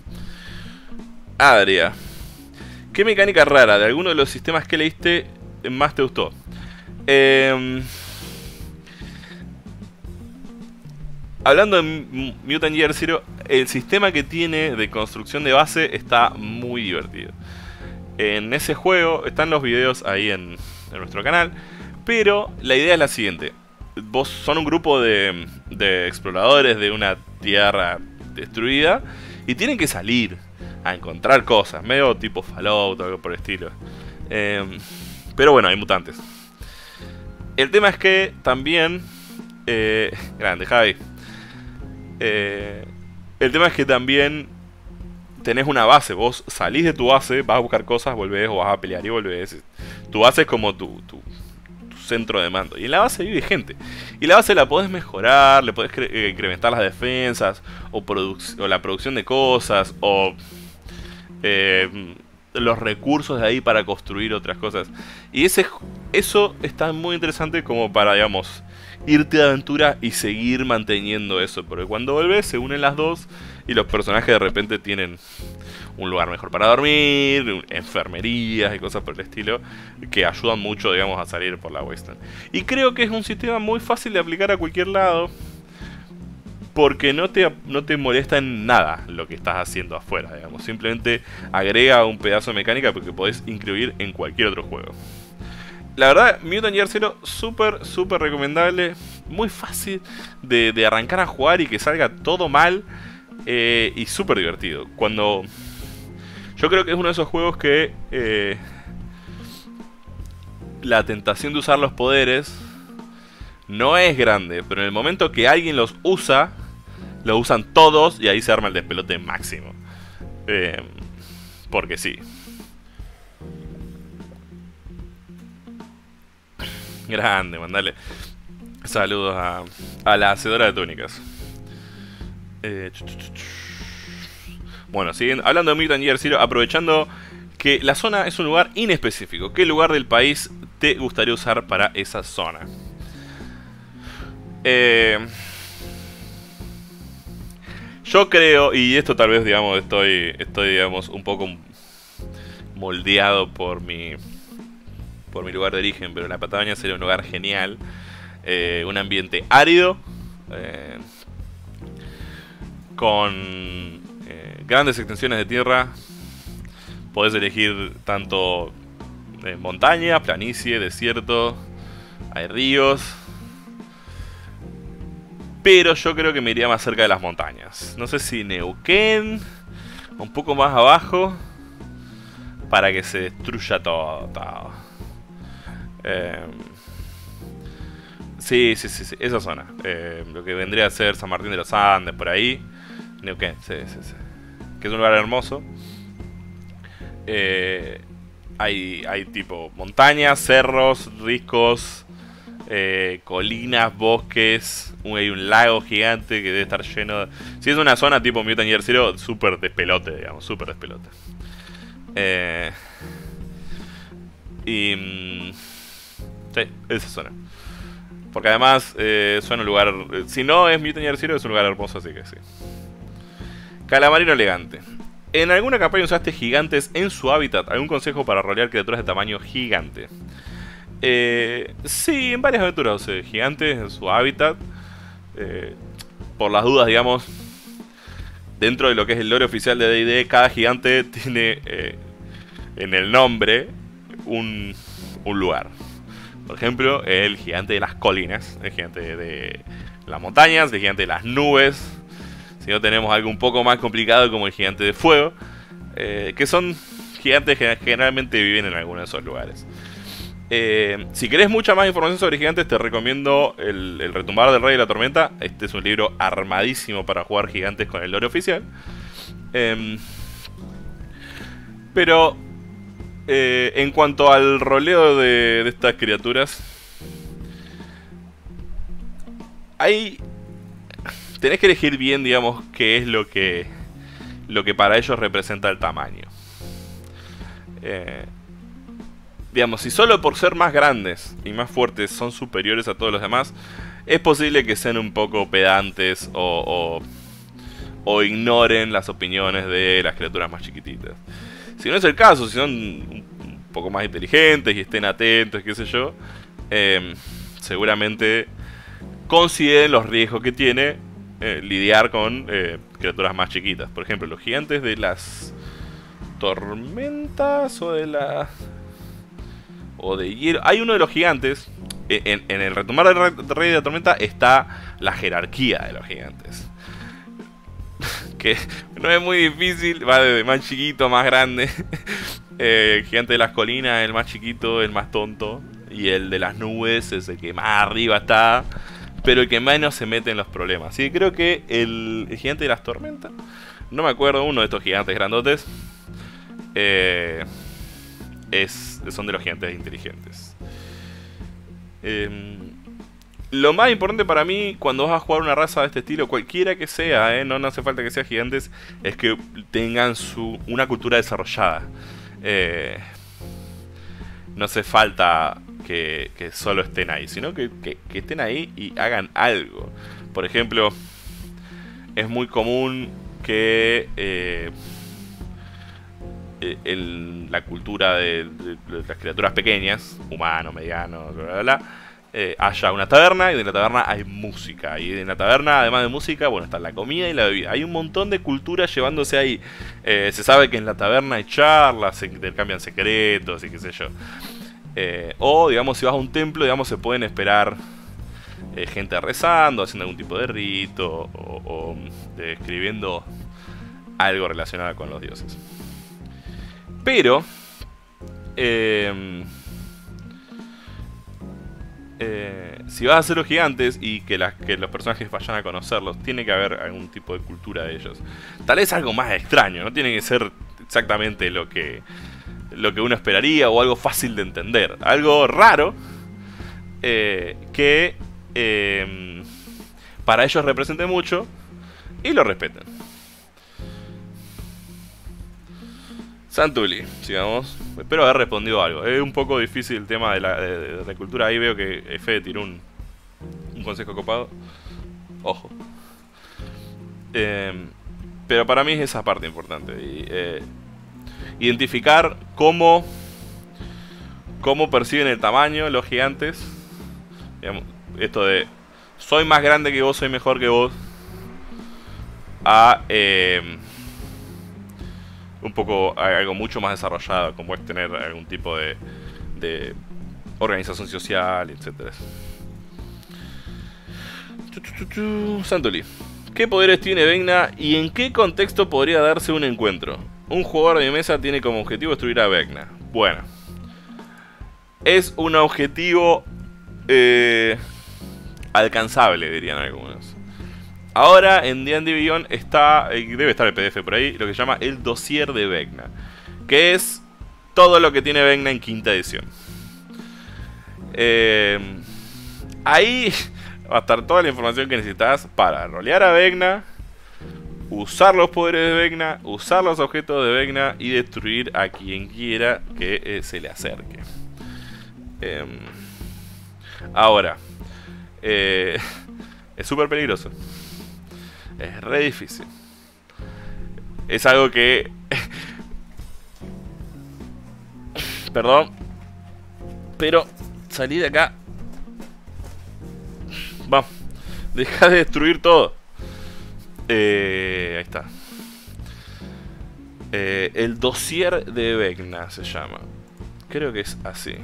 Adria. ¿Qué mecánica rara de alguno de los sistemas que leíste más te gustó? Eh, hablando de Mutant Year Zero, el sistema que tiene de construcción de base está muy divertido. En ese juego están los videos ahí en, en nuestro canal, pero la idea es la siguiente. Vos son un grupo de, de exploradores de una tierra destruida y tienen que salir a encontrar cosas, medio tipo Fallout o algo por el estilo. Eh, pero bueno, hay mutantes. El tema es que también... Eh, grande, Javi. Eh, el tema es que también tenés una base. Vos salís de tu base, vas a buscar cosas, volvés o vas a pelear y volvés. Tu base es como tu... tu centro de mando. Y en la base vive gente. Y la base la podés mejorar, le podés eh, incrementar las defensas, o, o la producción de cosas, o eh, los recursos de ahí para construir otras cosas. Y ese, eso está muy interesante como para, digamos, irte de aventura y seguir manteniendo eso. Porque cuando volvés se unen las dos y los personajes de repente tienen un lugar mejor para dormir, enfermerías y cosas por el estilo, que ayudan mucho, digamos, a salir por la Wasteland. Y creo que es un sistema muy fácil de aplicar a cualquier lado, porque no te, no te molesta en nada lo que estás haciendo afuera, digamos. Simplemente agrega un pedazo de mecánica porque podés incluir en cualquier otro juego. La verdad, Mutant Year Zero, súper, súper recomendable. Muy fácil de, de arrancar a jugar y que salga todo mal. Eh, y súper divertido. Cuando... Yo creo que es uno de esos juegos que... Eh, la tentación de usar los poderes no es grande, pero en el momento que alguien los usa, los usan todos y ahí se arma el despelote máximo. Eh, porque sí. Grande, mandale saludos a, a la hacedora de túnicas. Eh, ch ch ch. Bueno, siguen hablando de Mutant Year Zero, aprovechando que la zona es un lugar inespecífico. ¿Qué lugar del país te gustaría usar para esa zona? Eh, yo creo, y esto tal vez, digamos, estoy, estoy digamos, un poco moldeado por mi, por mi lugar de origen, pero la Patagonia sería un lugar genial. Eh, un ambiente árido, eh, con eh, grandes extensiones de tierra. Podés elegir tanto eh, montaña, planicie, desierto, hay ríos. Pero yo creo que me iría más cerca de las montañas. No sé si Neuquén, un poco más abajo, para que se destruya todo. todo. Eh, sí, sí, sí, sí, esa zona. Eh, lo que vendría a ser San Martín de los Andes, por ahí. Neuquén, sí, sí, sí. Que es un lugar hermoso. Eh, hay, hay tipo montañas, cerros, riscos, eh, colinas, bosques. Hay un lago gigante que debe estar lleno de... Si es una zona tipo Mutant Year Zero, súper despelote, digamos, súper despelote. Eh, y... Mm, sí, esa zona. Porque además eh, suena un lugar... Si no es Mutant Year Zero, es un lugar hermoso, así que sí. Calamarino elegante. ¿En alguna campaña usaste gigantes en su hábitat? ¿Algún consejo para rolear criaturas de tamaño gigante? Eh, sí, en varias aventuras usé gigantes en su hábitat. Eh, por las dudas, digamos, dentro de lo que es el lore oficial de D and D, cada gigante tiene eh, en el nombre un, un lugar. Por ejemplo, el gigante de las colinas, el gigante de las montañas, el gigante de las nubes. Si no, tenemos algo un poco más complicado como el gigante de fuego, eh, que son gigantes que generalmente viven en alguno de esos lugares. Eh, si querés mucha más información sobre gigantes, te recomiendo el, el Retumbar del Rey de la Tormenta. Este es un libro armadísimo para jugar gigantes con el lore oficial. Eh, pero eh, en cuanto al roleo de, de estas criaturas, hay... tenés que elegir bien, digamos, qué es lo que lo que para ellos representa el tamaño. Eh, digamos, si solo por ser más grandes y más fuertes son superiores a todos los demás, es posible que sean un poco pedantes o, o, o ignoren las opiniones de las criaturas más chiquititas. Si no es el caso, si son un poco más inteligentes y estén atentos, qué sé yo, eh, seguramente consideren los riesgos que tiene Eh, lidiar con eh, criaturas más chiquitas. Por ejemplo, los gigantes de las tormentas o de la... o de hielo. Hay uno de los gigantes. En, en el Retumbar del Rey de la Tormenta está la jerarquía de los gigantes. Que no es muy difícil. Va desde más chiquito a más grande. eh, el gigante de las colinas es el más chiquito, el más tonto. Y el de las nubes es el que más arriba está, pero el que menos se mete en los problemas. Así que creo que el, el gigante de las tormentas, no me acuerdo, uno de estos gigantes grandotes, eh, es, son de los gigantes inteligentes. Eh, lo más importante para mí cuando vas a jugar una raza de este estilo, cualquiera que sea, eh, no, no hace falta que sea gigantes, es que tengan su, una cultura desarrollada. Eh, no hace falta Que, que solo estén ahí, sino que, que, que estén ahí y hagan algo. Por ejemplo, es muy común que eh, el, la cultura de, de, de las criaturas pequeñas, humanos, medianos, bla, bla, bla, eh, haya una taberna y de la taberna hay música. Y en la taberna, además de música, bueno, está la comida y la bebida. Hay un montón de cultura llevándose ahí. Eh, se sabe que en la taberna hay charlas, se intercambian secretos y qué sé yo. Eh, o, digamos, si vas a un templo, digamos, se pueden esperar eh, gente rezando, haciendo algún tipo de rito, o, o eh, escribiendo algo relacionado con los dioses. Pero, eh, eh, si vas a hacer los gigantes y que, las, que los personajes vayan a conocerlos, tiene que haber algún tipo de cultura de ellos. Tal vez algo más extraño, no tiene que ser exactamente lo que... lo que uno esperaría o algo fácil de entender. Algo raro eh, que eh, para ellos represente mucho y lo respeten. Santuli, sigamos. Espero haber respondido algo. Es un poco difícil el tema de la, de, de la cultura. Ahí veo que Fede tiró un, un consejo copado. Ojo. Eh, pero para mí es esa parte importante. Y, eh, identificar cómo, cómo perciben el tamaño los gigantes. Digamos, esto de soy más grande que vos, soy mejor que vos. A... Eh, un poco algo mucho más desarrollado, como es tener algún tipo de, de organización social, etcétera. Santoli, ¿qué poderes tiene Vecna y en qué contexto podría darse un encuentro? Un jugador de mi mesa tiene como objetivo destruir a Vecna. Bueno, es un objetivo eh, alcanzable, dirían algunos. Ahora en D and D Beyond está, debe estar el P D F por ahí, lo que se llama el dossier de Vecna, que es todo lo que tiene Vecna en quinta edición. Eh, ahí va a estar toda la información que necesitas para rolear a Vecna, usar los poderes de Vecna, usar los objetos de Vecna y destruir a quien quiera que eh, se le acerque. Eh, ahora, eh, es súper peligroso. Es re difícil. Es algo que... Perdón. Pero salí de acá. Vamos. Deja de destruir todo. Eh, ahí está. Eh, el dossier de Vecna se llama. Creo que es así.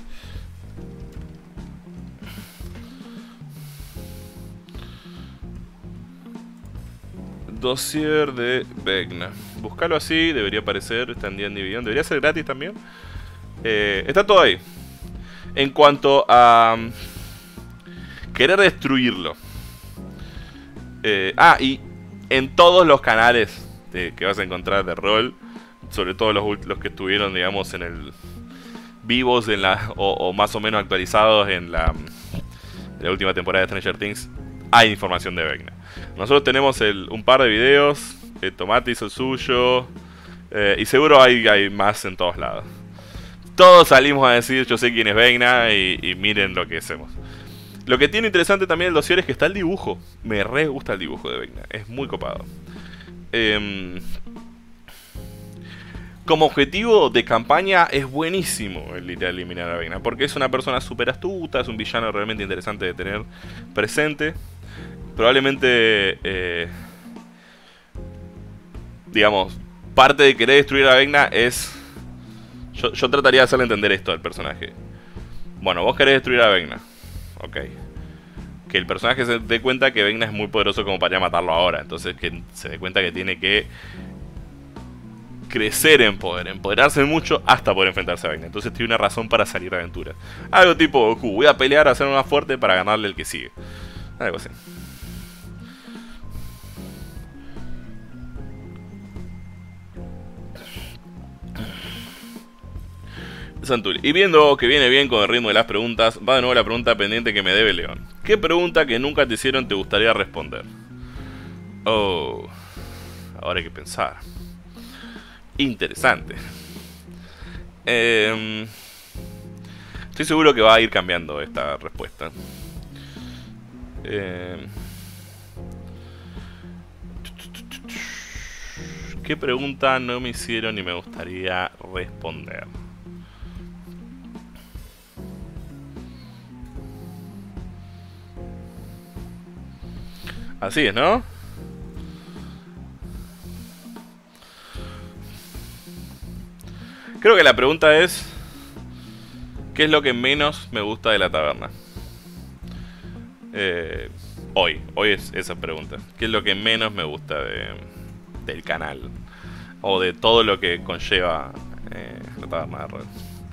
Dossier de Vecna. Buscalo así, debería aparecer. Está en D and D Beyond. Debería ser gratis también. Eh, está todo ahí. En cuanto a um, querer destruirlo. Eh, ah, y en todos los canales de, que vas a encontrar de rol, sobre todo los, los que estuvieron, digamos, en el vivos en la, o, o más o menos actualizados en la, en la última temporada de Stranger Things, hay información de Vecna. Nosotros tenemos el, un par de videos, el Tomate hizo el suyo, eh, y seguro hay, hay más en todos lados. Todos salimos a decir, yo sé quién es Vecna, y, y miren lo que hacemos. Lo que tiene interesante también el dossier es que está el dibujo. Me re gusta el dibujo de Vecna, es muy copado. Eh, como objetivo de campaña es buenísimo el ir a eliminar a Vecna, porque es una persona súper astuta, es un villano realmente interesante de tener presente. Probablemente, eh, digamos, parte de querer destruir a Vecna es... Yo, yo trataría de hacerle entender esto al personaje. Bueno, vos querés destruir a Vecna. Ok. Que el personaje se dé cuenta que Vecna es muy poderoso como para matarlo ahora. Entonces que se dé cuenta que tiene que crecer en poder, empoderarse mucho hasta poder enfrentarse a Vecna. Entonces tiene una razón para salir de aventura. Algo tipo Goku, voy a pelear, a hacerme más fuerte para ganarle el que sigue. Algo así. Santuli. Y viendo que viene bien con el ritmo de las preguntas, va de nuevo la pregunta pendiente que me debe León. ¿Qué pregunta que nunca te hicieron te gustaría responder? Oh, ahora hay que pensar. Interesante. Eh, estoy seguro que va a ir cambiando esta respuesta. Eh, ¿Qué pregunta no me hicieron y me gustaría responder? Así es, ¿no? Creo que la pregunta es... ¿qué es lo que menos me gusta de la taberna? Eh, hoy, hoy es esa pregunta. ¿Qué es lo que menos me gusta de, del canal? O de todo lo que conlleva eh, la taberna de rol.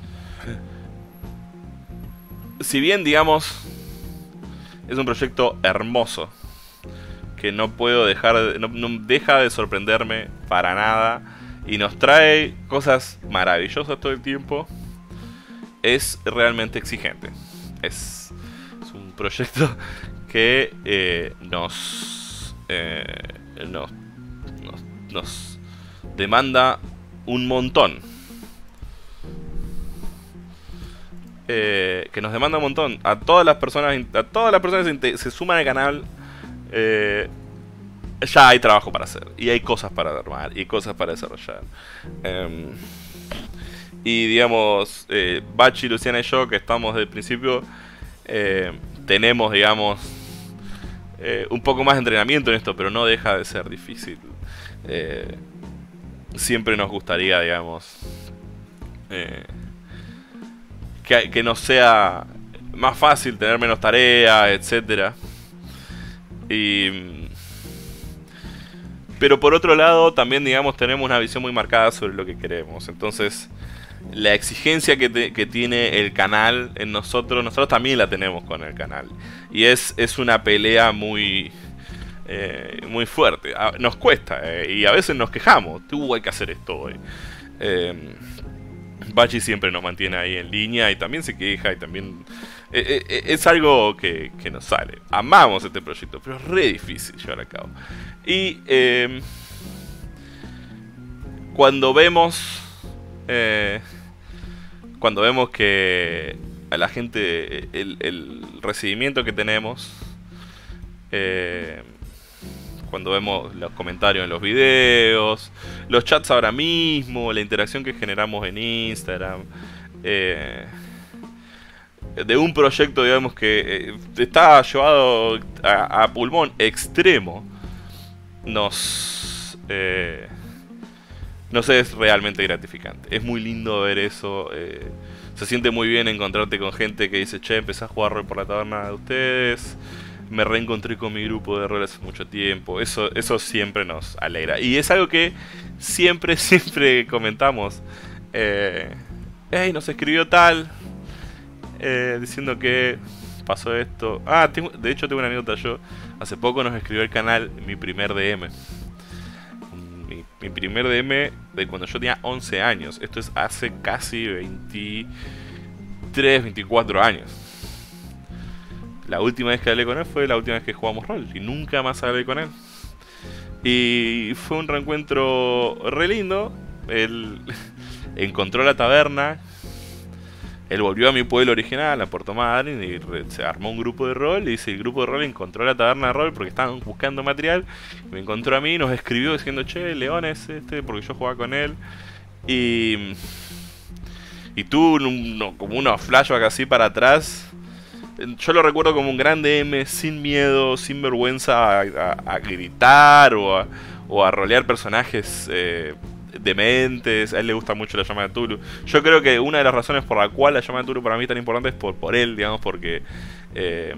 Si bien, digamos, es un proyecto hermoso, que no puedo dejar de, no, no deja de sorprenderme para nada y nos trae cosas maravillosas todo el tiempo, es realmente exigente. Es, es un proyecto que eh, nos, eh, nos, nos nos demanda un montón. Eh, que nos demanda un montón. A todas las personas, a todas las personas que se suman al canal, eh, ya hay trabajo para hacer. Y hay cosas para armar. Y cosas para desarrollar. Eh, y digamos, eh, Bachi, Luciana y yo, que estamos desde el principio, eh, tenemos, digamos, eh, un poco más de entrenamiento en esto, pero no deja de ser difícil. Eh, siempre nos gustaría, digamos, eh, que, que nos sea más fácil, tener menos tareas, etcétera. Y... pero por otro lado, también, digamos, tenemos una visión muy marcada sobre lo que queremos. Entonces, la exigencia que, te, que tiene el canal en nosotros, nosotros también la tenemos con el canal. Y es, es una pelea muy... Eh, muy fuerte. Nos cuesta, eh, y a veces nos quejamos. Tú, hay que hacer esto hoy. Eh, Bachi siempre nos mantiene ahí en línea y también se queja y también... Eh, eh, es algo que, que nos sale. Amamos este proyecto, pero es re difícil llevar a cabo. Y eh, cuando vemos... Eh, cuando vemos que a la gente... El, el recibimiento que tenemos... Eh, cuando vemos los comentarios en los videos, los chats ahora mismo, la interacción que generamos en Instagram, eh, de un proyecto, digamos, que eh, está llevado a, a pulmón extremo, nos, eh, nos es realmente gratificante. Es muy lindo ver eso. Eh, se siente muy bien encontrarte con gente que dice, che, empecé a jugar rol por la taberna de ustedes. Me reencontré con mi grupo de rol hace mucho tiempo. Eso, eso siempre nos alegra. Y es algo que siempre, siempre comentamos. Eh, hey, nos escribió tal. Eh, diciendo que pasó esto. Ah, tengo, de hecho tengo una anécdota yo. Hace poco nos escribió el canal mi primer D M. Mi, mi primer D M de cuando yo tenía once años. Esto es hace casi veintitrés, veinticuatro años. La última vez que hablé con él fue la última vez que jugamos rol. Y nunca más hablé con él. Y fue un reencuentro re lindo. Él encontró la taberna. Él volvió a mi pueblo original, a Puerto Madryn. Y se armó un grupo de rol. Y ese grupo de rol encontró la taberna de rol porque estaban buscando material. Me encontró a mí, nos escribió diciendo, che, Leones este, porque yo jugaba con él. Y... Y tuvo un, como unos flashbacks así para atrás. Yo lo recuerdo como un gran D M, sin miedo, sin vergüenza a, a, a gritar o a, o a rolear personajes eh, dementes. A él le gusta mucho la llama de Tulu. Yo creo que una de las razones por la cual la llama de Tulu para mí es tan importante es por, por él, digamos, porque eh,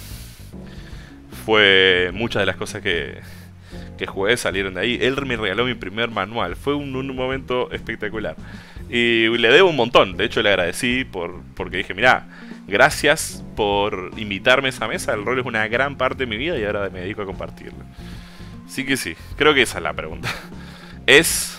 fue muchas de las cosas que, que jugué salieron de ahí. Él me regaló mi primer manual. Fue un, un momento espectacular. Y le debo un montón. De hecho, le agradecí por, porque dije, mirá, gracias por invitarme a esa mesa. El rol es una gran parte de mi vida y ahora me dedico a compartirlo. Así que sí, creo que esa es la pregunta. Es...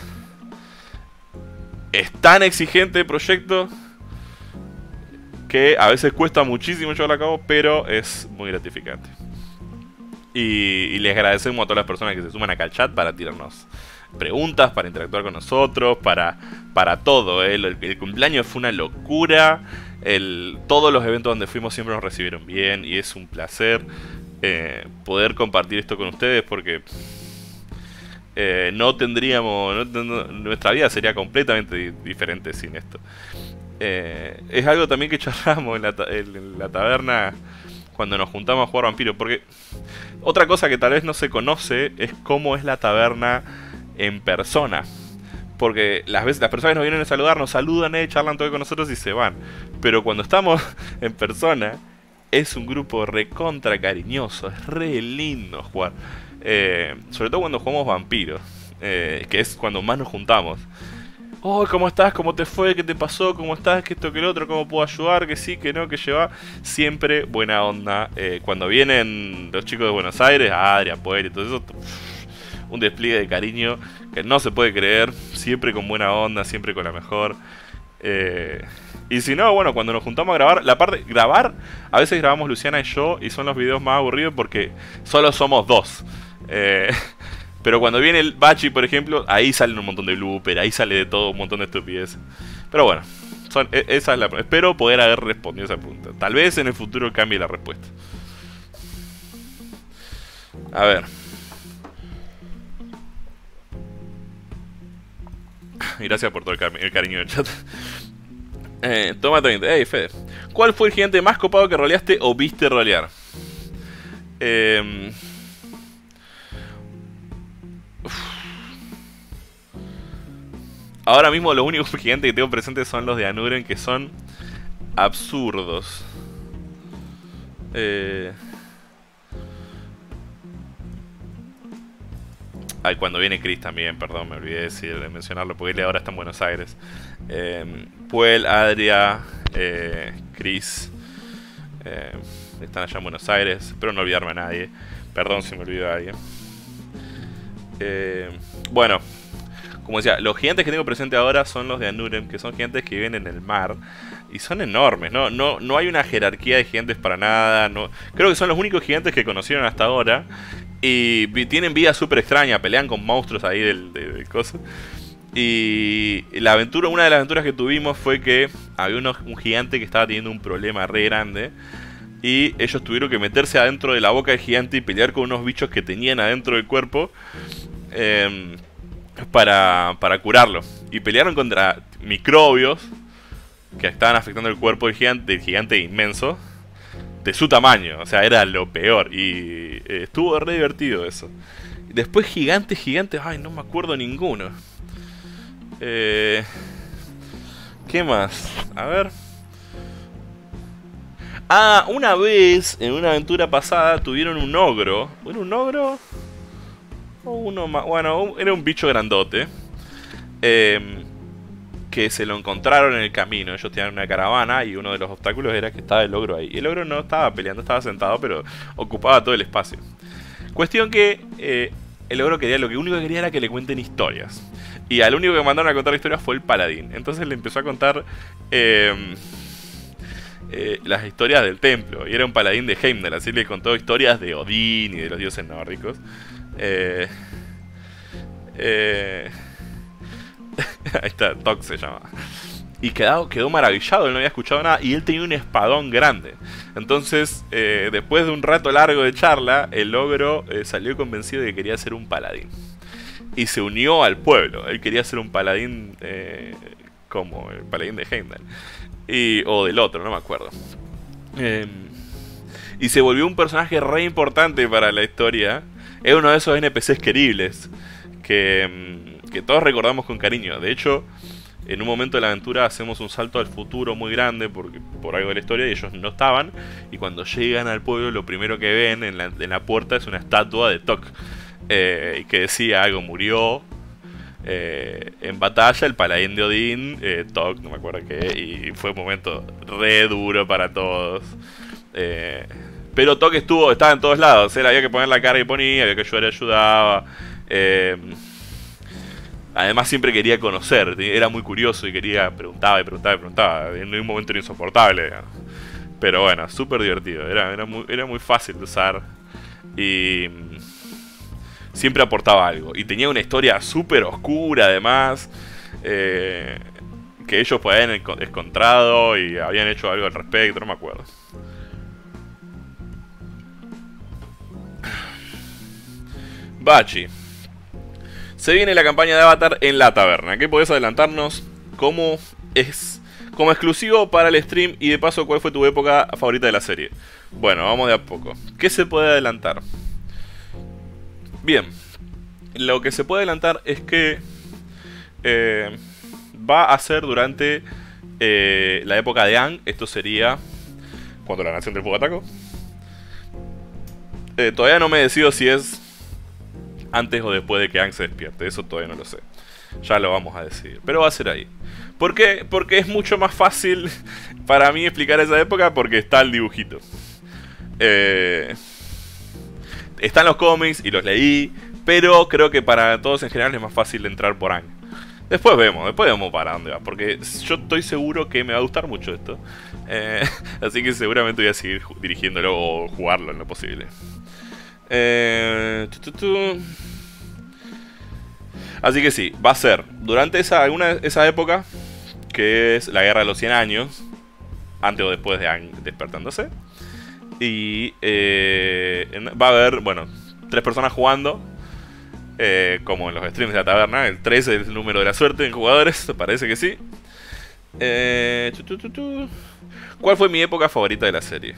Es tan exigente el proyecto que a veces cuesta muchísimo llevarlo a cabo, pero es muy gratificante. Y, y les agradecemos a todas las personas que se suman acá al chat para tirarnos preguntas, para interactuar con nosotros, para, para todo. ¿eh? El, el cumpleaños fue una locura. El, todos los eventos donde fuimos siempre nos recibieron bien y es un placer eh, poder compartir esto con ustedes porque eh, no tendríamos, no, no, nuestra vida sería completamente di diferente sin esto. Eh, es algo también que charlamos en la, en la taberna cuando nos juntamos a jugar Vampiro, porque otra cosa que tal vez no se conoce es cómo es la taberna en persona. Porque las veces las personas que nos vienen a saludar, nos saludan, eh, charlan todo con nosotros y se van. Pero cuando estamos en persona, es un grupo recontra cariñoso. Es re lindo jugar. Eh, sobre todo cuando jugamos Vampiros, eh, que es cuando más nos juntamos. Oh, ¿cómo estás? ¿Cómo te fue? ¿Qué te pasó? ¿Cómo estás? ¿Qué esto? ¿Qué el otro? ¿Cómo puedo ayudar? ¿Que sí? ¿Que no? ¿Que lleva? Siempre buena onda. Eh, cuando vienen los chicos de Buenos Aires, Adrián, Poel y todo eso, un despliegue de cariño que no se puede creer. Siempre con buena onda, siempre con la mejor. Eh, y si no, bueno, cuando nos juntamos a grabar, la parte grabar, a veces grabamos Luciana y yo y son los videos más aburridos porque solo somos dos. Eh, Pero cuando viene el Bachi, por ejemplo, ahí salen un montón de blooper, ahí sale de todo un montón de estupidez. Pero bueno, son, esa es la, espero poder haber respondido esa pregunta. Tal vez en el futuro cambie la respuesta. A ver. Gracias por todo el, car el cariño del chat. Eh, toma treinta. Hey, Fede. ¿Cuál fue el gigante más copado que roleaste o viste rolear? Eh... Ahora mismo los únicos gigantes que tengo presentes son los de Anuren, que son absurdos. Eh... Ay, cuando viene Chris también, perdón, me olvidé de, decir, de mencionarlo, porque él ahora está en Buenos Aires. Eh, Puel, Adria, eh, Chris, eh, están allá en Buenos Aires. Espero no olvidarme a nadie. Perdón si me olvido a alguien. Eh, bueno, como decía, los gigantes que tengo presente ahora son los de Anuren, que son gigantes que viven en el mar. Y son enormes, ¿no? No, no hay una jerarquía de gigantes para nada. No, creo que son los únicos gigantes que conocieron hasta ahora. Y tienen vida súper extraña, pelean con monstruos ahí del, de, de cosas. Y la aventura, una de las aventuras que tuvimos fue que había uno, un gigante que estaba teniendo un problema re grande. Y ellos tuvieron que meterse adentro de la boca del gigante y pelear con unos bichos que tenían adentro del cuerpo. Eh, para, para curarlo. Y pelearon contra microbios que estaban afectando el cuerpo del gigante, del gigante inmenso, de su tamaño. O sea, era lo peor. Y eh, estuvo re divertido eso. Después gigantes, gigantes, ay, no me acuerdo ninguno. Eh, ¿Qué más? A ver. Ah, una vez, en una aventura pasada, tuvieron un ogro. ¿Era un ogro? O uno más. Bueno, era un bicho grandote. Eh, que se lo encontraron en el camino. Ellos tenían una caravana y uno de los obstáculos era que estaba el ogro ahí. Y el ogro no estaba peleando, estaba sentado, pero ocupaba todo el espacio. Cuestión que eh, el ogro quería, lo que único que quería era que le cuenten historias. Y al único que mandaron a contar historias fue el paladín. Entonces le empezó a contar eh, eh, las historias del templo. Y era un paladín de Heimdall, así le contó historias de Odín y de los dioses nórdicos. Eh, eh, Ahí está, Tok se llama. Y quedó, quedó maravillado, él no había escuchado nada. Y él tenía un espadón grande. Entonces, eh, después de un rato largo de charla, el ogro eh, salió convencido de que quería ser un paladín. Y se unió al pueblo. Él quería ser un paladín eh, como el paladín de Heimdall. Y, o del otro, no me acuerdo. Eh, y se volvió un personaje re importante para la historia. Es uno de esos N P Cs queribles que, que todos recordamos con cariño. De hecho, en un momento de la aventura hacemos un salto al futuro muy grande porque, por algo de la historia, y ellos no estaban. Y cuando llegan al pueblo, lo primero que ven en la, en la puerta es una estatua de Tok. Eh, que decía algo, murió eh, en batalla el paladín de Odín, eh, Tok, no me acuerdo qué. Y fue un momento re duro para todos. Eh... Pero Tok estuvo, estaba en todos lados. Él había que poner la cara y ponía, había que ayudar y ayudaba. Eh, además siempre quería conocer, era muy curioso y quería, preguntaba y preguntaba y preguntaba. En un momento era insoportable, digamos. Pero bueno, súper divertido. Era, era, muy, era muy fácil de usar. Y siempre aportaba algo. Y tenía una historia súper oscura además. Eh, que ellos pues habían encontrado y habían hecho algo al respecto, no me acuerdo. Bachi. Se viene la campaña de Avatar en la taberna. ¿Qué podés adelantarnos? ¿Cómo es? Como exclusivo para el stream y de paso, ¿cuál fue tu época favorita de la serie? Bueno, vamos de a poco. ¿Qué se puede adelantar? Bien. Lo que se puede adelantar es que eh, va a ser durante eh, la época de Aang. Esto sería cuando la Nación del Fuego atacó. Eh, todavía no me decido si es antes o después de que Aang se despierte. Eso todavía no lo sé. Ya lo vamos a decidir. Pero va a ser ahí. ¿Por qué? Porque es mucho más fácil para mí explicar esa época porque está el dibujito. Eh, están los cómics y los leí. Pero creo que para todos en general es más fácil entrar por Aang. Después vemos, después vemos para dónde va. Porque yo estoy seguro que me va a gustar mucho esto. Eh, así que seguramente voy a seguir dirigiéndolo o jugarlo en lo posible. Eh, tu, tu, tu. Así que sí, va a ser durante esa, alguna, esa época, que es la Guerra de los cien años, antes o después de Aang despertándose. Y eh, va a haber, bueno, tres personas jugando, eh, como en los streams de la taberna. El tres es el número de la suerte en jugadores, parece que sí. Eh, tu, tu, tu, tu. ¿Cuál fue mi época favorita de la serie?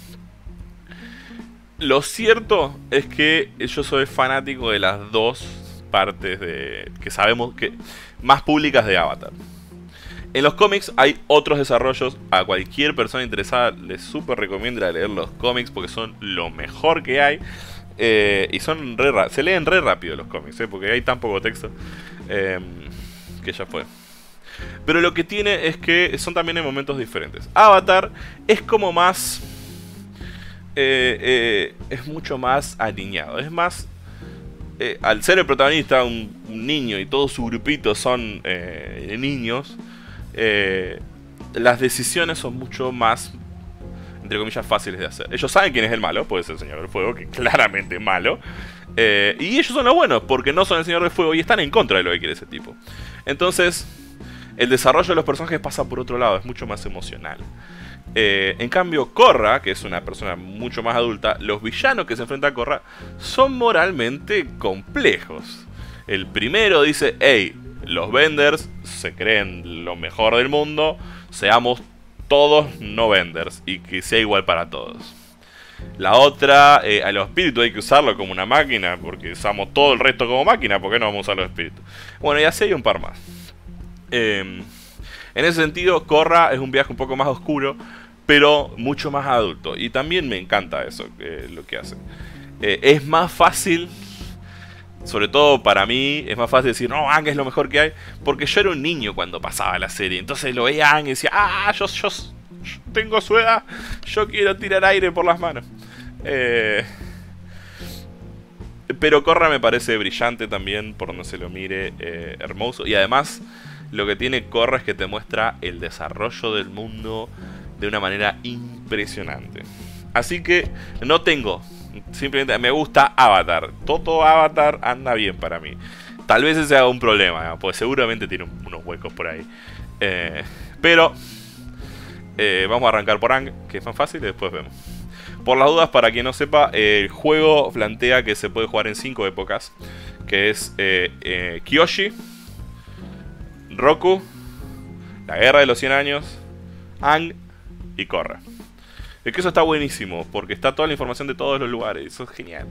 Lo cierto es que yo soy fanático de las dos partes de que sabemos que más públicas de Avatar. En los cómics hay otros desarrollos. A cualquier persona interesada les súper recomiendo leer los cómics porque son lo mejor que hay. Eh, y son re se leen re rápido los cómics, eh, porque hay tan poco texto eh, que ya fue. Pero lo que tiene es que son también en momentos diferentes. Avatar es como más... Eh, eh, es mucho más alineado. Es más... Eh, al ser el protagonista un, un niño y todo su grupito son eh, niños... Eh, las decisiones son mucho más, entre comillas, fáciles de hacer. Ellos saben quién es el malo, puede ser el Señor del Fuego, que claramente es malo. Eh, y ellos son los buenos, porque no son el Señor del Fuego y están en contra de lo que quiere ese tipo. Entonces, el desarrollo de los personajes pasa por otro lado, es mucho más emocional. Eh, en cambio, Korra, que es una persona mucho más adulta, los villanos que se enfrentan a Korra son moralmente complejos. El primero dice, hey, los Benders se creen lo mejor del mundo, seamos todos no Benders y que sea igual para todos. La otra, eh, a los espíritus hay que usarlo como una máquina, porque usamos todo el resto como máquina, ¿por qué no vamos a usar los espíritus? Bueno, y así hay un par más. Eh, en ese sentido, Korra es un viaje un poco más oscuro, pero mucho más adulto. Y también me encanta eso, eh, lo que hace. Eh, es más fácil... Sobre todo para mí es más fácil decir, no, Aang es lo mejor que hay. Porque yo era un niño cuando pasaba la serie. Entonces lo veía a Aang y decía, ah, yo, yo, yo tengo su edad. Yo quiero tirar aire por las manos. Eh, pero Korra me parece brillante también, por donde se lo mire, eh, hermoso. Y además, lo que tiene Korra es que te muestra el desarrollo del mundo de una manera impresionante. Así que no tengo... Simplemente me gusta Avatar. Todo Avatar anda bien para mí. Tal vez ese sea un problema, ¿no? Porque seguramente tiene unos huecos por ahí. Eh, pero eh, vamos a arrancar por Aang, que es más fácil, y después vemos. Por las dudas, para quien no sepa, eh, el juego plantea que se puede jugar en cinco épocas. Que es eh, eh, Kyoshi, Roku, la Guerra de los cien años, Aang y Korra. Es que eso está buenísimo, porque está toda la información de todos los lugares. Eso es genial.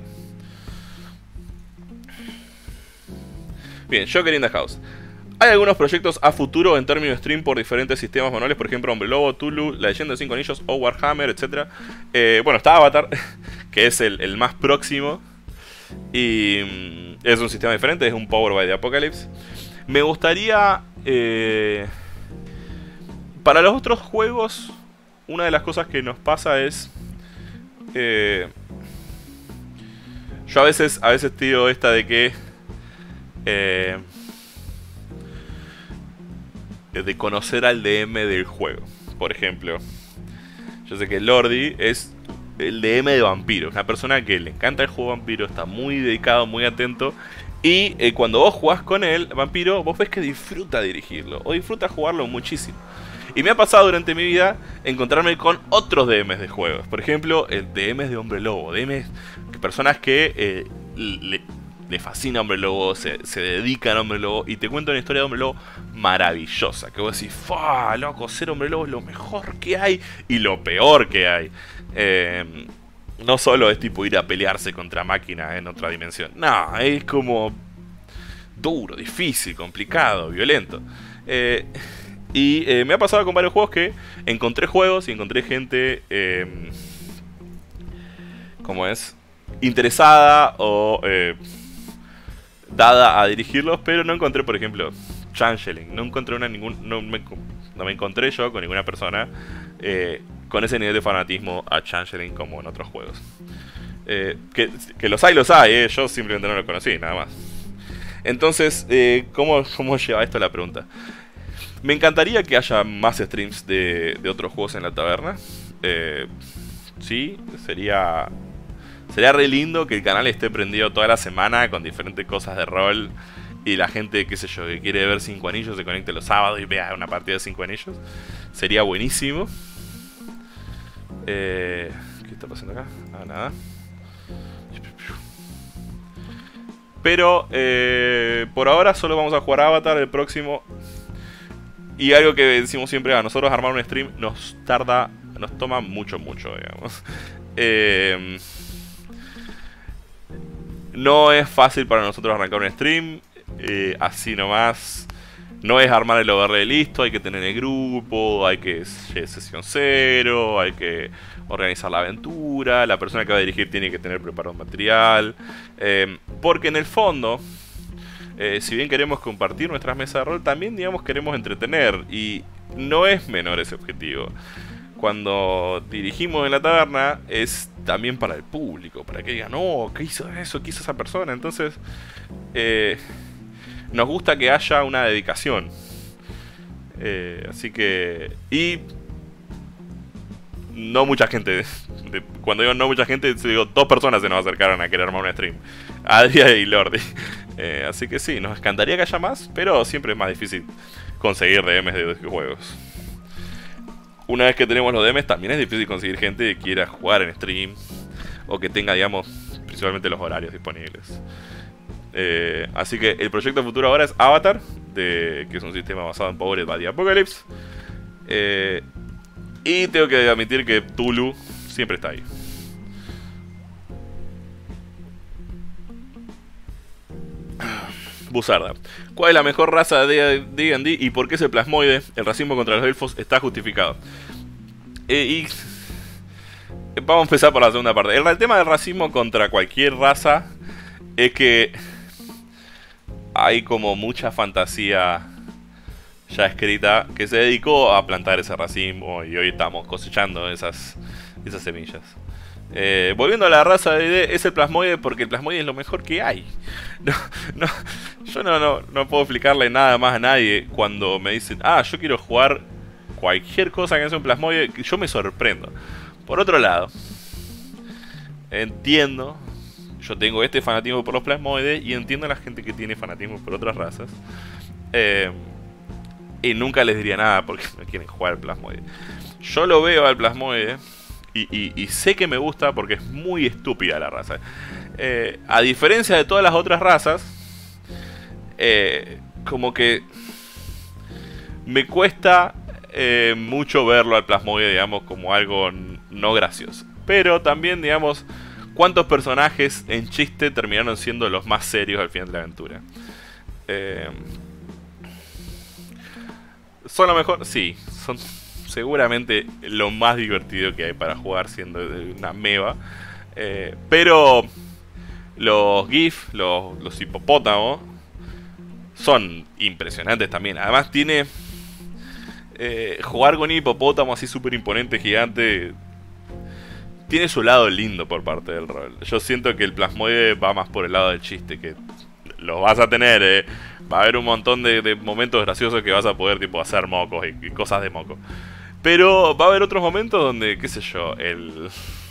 Bien, Joker in the House. Hay algunos proyectos a futuro en términos de stream por diferentes sistemas manuales. Por ejemplo, Hombre Lobo, Tulu, La Leyenda de Cinco Anillos o Warhammer, etcétera. Eh, bueno, está Avatar, que es el, el más próximo. Y mm, es un sistema diferente, es un Power by the Apocalypse. Me gustaría... Eh, para los otros juegos... Una de las cosas que nos pasa es... Eh, yo a veces, a veces digo esta de que... Eh, de conocer al D M del juego. Por ejemplo, yo sé que Lordi es el D M de Vampiro. Una persona que le encanta el juego Vampiro, está muy dedicado, muy atento. Y eh, cuando vos jugás con él, Vampiro, vos ves que disfruta dirigirlo. O disfruta jugarlo muchísimo. Y me ha pasado durante mi vida encontrarme con otros D Ms de juegos. Por ejemplo, el D Ms de Hombre Lobo. D Ms, personas que eh, le, le fascina Hombre Lobo, se, se dedican a Hombre Lobo. Y te cuento una historia de Hombre Lobo maravillosa. Que vos decís, ¡fua! Loco, ser Hombre Lobo es lo mejor que hay y lo peor que hay. Eh, no solo es tipo ir a pelearse contra máquinas en otra dimensión. No, es como duro, difícil, complicado, violento. Eh... Y eh, me ha pasado con varios juegos que encontré juegos y encontré gente, eh, ¿cómo es? Interesada o eh, dada a dirigirlos, pero no encontré, por ejemplo, Changeling. No encontré una ningún, no me, no me encontré yo con ninguna persona eh, con ese nivel de fanatismo a Changeling como en otros juegos. Eh, que, que los hay, los hay, eh, yo simplemente no lo conocí, nada más. Entonces, eh, ¿cómo, ¿cómo lleva esto a la pregunta? Me encantaría que haya más streams de, de otros juegos en la taberna. Eh, sí, sería sería re lindo que el canal esté prendido toda la semana con diferentes cosas de rol y la gente, qué sé yo, que quiere ver Cinco Anillos se conecte los sábados y vea una partida de Cinco Anillos. Sería buenísimo. Eh, ¿Qué está pasando acá? Ah, nada. Pero eh, por ahora solo vamos a jugar Avatar el próximo. Y algo que decimos siempre, a nosotros armar un stream nos tarda, nos toma mucho, mucho, digamos. Eh, no es fácil para nosotros arrancar un stream, eh, así nomás. No es armar el overlay listo, hay que tener el grupo, hay que sesión cero, hay que organizar la aventura, la persona que va a dirigir tiene que tener preparado material. Eh, porque en el fondo, eh, si bien queremos compartir nuestras mesas de rol, también digamos queremos entretener, y no es menor ese objetivo. Cuando dirigimos en la taberna es también para el público, para que digan, no, ¿qué hizo eso? ¿Qué hizo esa persona? Entonces, eh, nos gusta que haya una dedicación. Eh, así que... Y... No mucha gente... Cuando digo no mucha gente, digo dos personas se nos acercaron a querer armar un stream. Adria y Lordi. Eh, así que sí, nos encantaría que haya más, pero siempre es más difícil conseguir D Ms de juegos. Una vez que tenemos los D Ms, también es difícil conseguir gente que quiera jugar en stream, o que tenga, digamos, principalmente los horarios disponibles. Eh, así que el proyecto futuro ahora es Avatar, de, que es un sistema basado en Powered by the Apocalypse. Eh, y tengo que admitir que Tulu siempre está ahí. Buzarda. ¿Cuál es la mejor raza de D and D y por qué es el plasmoide? El racismo contra los elfos está justificado. Eh, y vamos a empezar por la segunda parte. El, el tema del racismo contra cualquier raza es que hay como mucha fantasía ya escrita que se dedicó a plantar ese racismo, y hoy estamos cosechando esas, esas semillas. Eh, volviendo a la raza de D D, es el plasmoide porque el plasmoide es lo mejor que hay. No, no, yo no, no, no puedo explicarle nada más a nadie cuando me dicen, ah, yo quiero jugar cualquier cosa que sea un plasmoide, yo me sorprendo. Por otro lado, entiendo, yo tengo este fanatismo por los plasmoides y entiendo a la gente que tiene fanatismo por otras razas. Eh, y nunca les diría nada porque no quieren jugar al plasmoide. Yo lo veo al plasmoide y, y, y sé que me gusta porque es muy estúpida la raza. Eh, a diferencia de todas las otras razas, eh, como que me cuesta eh, mucho verlo al plasmoide, digamos, como algo no gracioso. Pero también, digamos, ¿cuántos personajes en chiste terminaron siendo los más serios al final de la aventura? Eh, ¿Son lo mejor? Sí, son seguramente lo más divertido que hay para jugar siendo una meva. Eh, pero los GIF, los, los hipopótamos, son impresionantes también. Además tiene... Eh, jugar con un hipopótamo así súper imponente, gigante, tiene su lado lindo por parte del rol. Yo siento que el plasmoide va más por el lado del chiste, que lo vas a tener, eh. Va a haber un montón de, de momentos graciosos que vas a poder tipo hacer mocos y, y cosas de moco. Pero va a haber otros momentos donde, qué sé yo, el...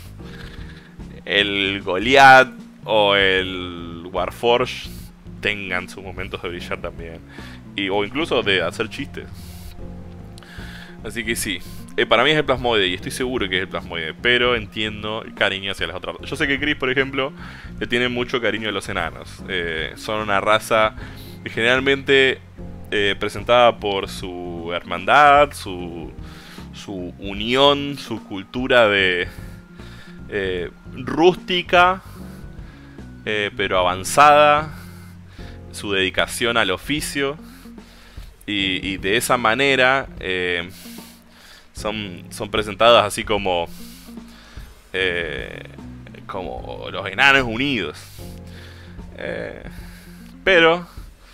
El Goliath o el Warforged tengan sus momentos de brillar también. Y, o incluso de hacer chistes. Así que sí, eh, para mí es el plasmoide y estoy seguro que es el plasmoide, pero entiendo el cariño hacia las otras. Yo sé que Chris, por ejemplo, le tiene mucho cariño a los enanos. Eh, son una raza generalmente eh, presentada por su hermandad, su, su unión, su cultura de eh, rústica, eh, pero avanzada, su dedicación al oficio. Y, y de esa manera eh, son, son presentadas así como eh, como los enanos unidos. Eh, pero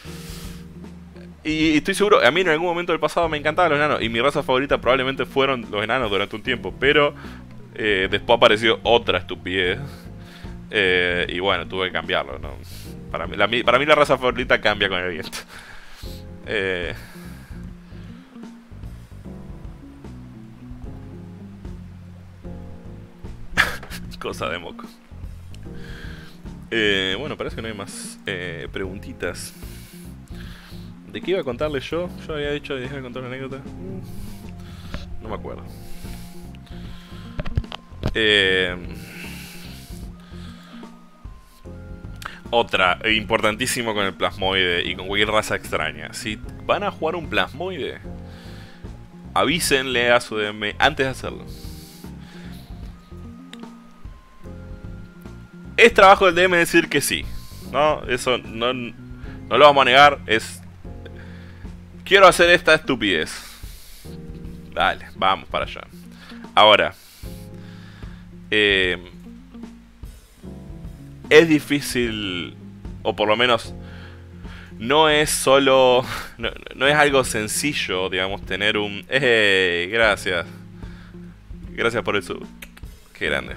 y, y estoy seguro, a mí en algún momento del pasado me encantaban los enanos y mi raza favorita probablemente fueron los enanos durante un tiempo. Pero eh, después apareció otra estupidez eh, y bueno, tuve que cambiarlo, ¿no? Para mí, la, para mí la raza favorita cambia con el viento. Eh... Cosa de moco. Eh, bueno, parece que no hay más eh, preguntitas. ¿De qué iba a contarle yo? Yo había dicho que iba a contar una anécdota. No me acuerdo. Eh... Otra, importantísimo con el plasmoide y con cualquier raza extraña. Si van a jugar un plasmoide, avísenle a su D M antes de hacerlo. Es trabajo del D M decir que sí. No, eso no, no lo vamos a negar. Es... Quiero hacer esta estupidez. Dale, vamos para allá. Ahora. Eh... Es difícil, o por lo menos no es solo, no, no es algo sencillo, digamos, tener un... ¡Eh! Gracias. Gracias por eso. Qué grande.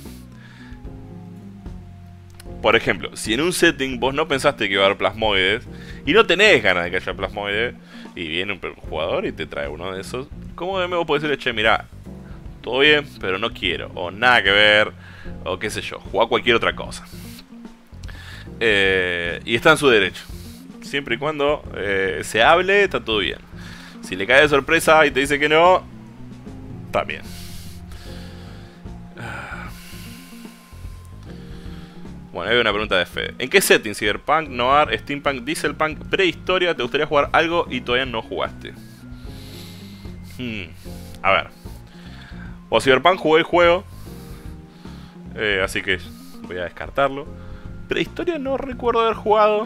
Por ejemplo, si en un setting vos no pensaste que iba a haber plasmoides, y no tenés ganas de que haya plasmoides, y viene un jugador y te trae uno de esos, ¿cómo vos podés decirle, che, mirá, todo bien, pero no quiero, o nada que ver, o qué sé yo, jugar cualquier otra cosa? Eh, y está en su derecho. Siempre y cuando eh, se hable, está todo bien. Si le cae de sorpresa y te dice que no, también. Bueno, hay una pregunta de Fede. ¿En qué setting? Cyberpunk, Noir, Steampunk, Dieselpunk, prehistoria, te gustaría jugar algo y todavía no jugaste? Hmm. A ver. O Cyberpunk jugué el juego, eh, así que voy a descartarlo. Prehistoria no recuerdo haber jugado.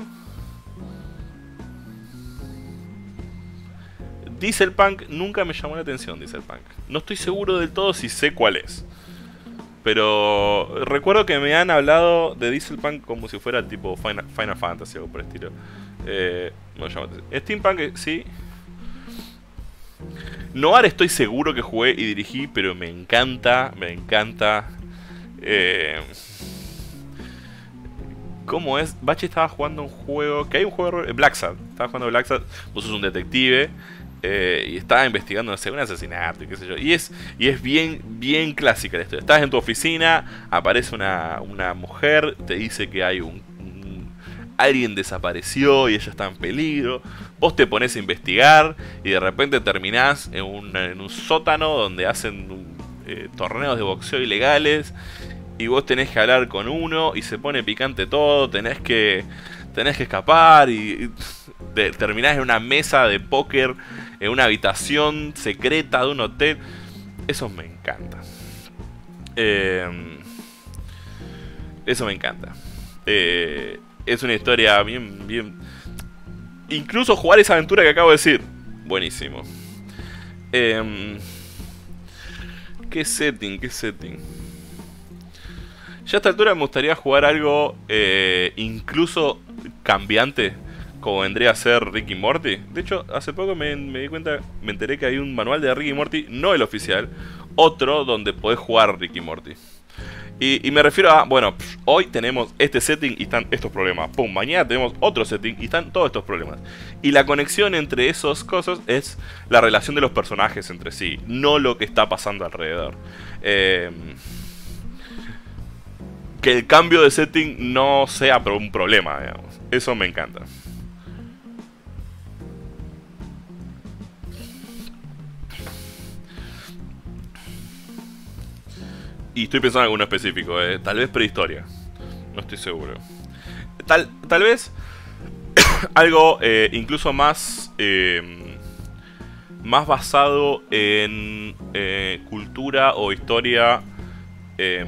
Dieselpunk nunca me llamó la atención, Dieselpunk. No estoy seguro del todo si sé cuál es. Pero recuerdo que me han hablado de Dieselpunk como si fuera tipo Final, Final Fantasy o algo por el estilo. Eh, no me llama la atención. Steampunk, sí. Noir estoy seguro que jugué y dirigí, pero me encanta, me encanta. Eh... ¿Cómo es? Bachi estaba jugando un juego... Que hay un juego de Black Sad. Estaba jugando Black Sad. Vos sos un detective. Eh, y estaba investigando, no sé, un asesinato y qué sé yo. Y es, y es bien, bien clásica la historia. Estás en tu oficina. Aparece una, una mujer. Te dice que hay un, un... alguien desapareció y ella está en peligro. Vos te pones a investigar. Y de repente terminás en un, en un sótano donde hacen eh, torneos de boxeo ilegales. Y vos tenés que hablar con uno y se pone picante todo, tenés que tenés que escapar y, y de, terminás en una mesa de póker, en una habitación secreta de un hotel. Eso me encanta. Eh, eso me encanta. Eh, es una historia bien, bien... Incluso jugar esa aventura que acabo de decir, buenísimo. Eh, ¿Qué setting? ¿Qué setting? Ya a esta altura me gustaría jugar algo eh, incluso cambiante, como vendría a ser Rick y Morty. De hecho, hace poco me, me di cuenta, me enteré que hay un manual de Rick y Morty, no el oficial, otro donde podés jugar Rick y Morty. Y, y me refiero a, bueno, pff, hoy tenemos este setting y están estos problemas. Pum, mañana tenemos otro setting y están todos estos problemas. Y la conexión entre esas cosas es la relación de los personajes entre sí, no lo que está pasando alrededor. Eh... Que el cambio de setting no sea un problema, digamos. Eso me encanta. Y estoy pensando en alguno específico, eh. Tal vez prehistoria. No estoy seguro. Tal, tal vez algo eh, incluso más eh, más basado en eh, cultura o historia eh,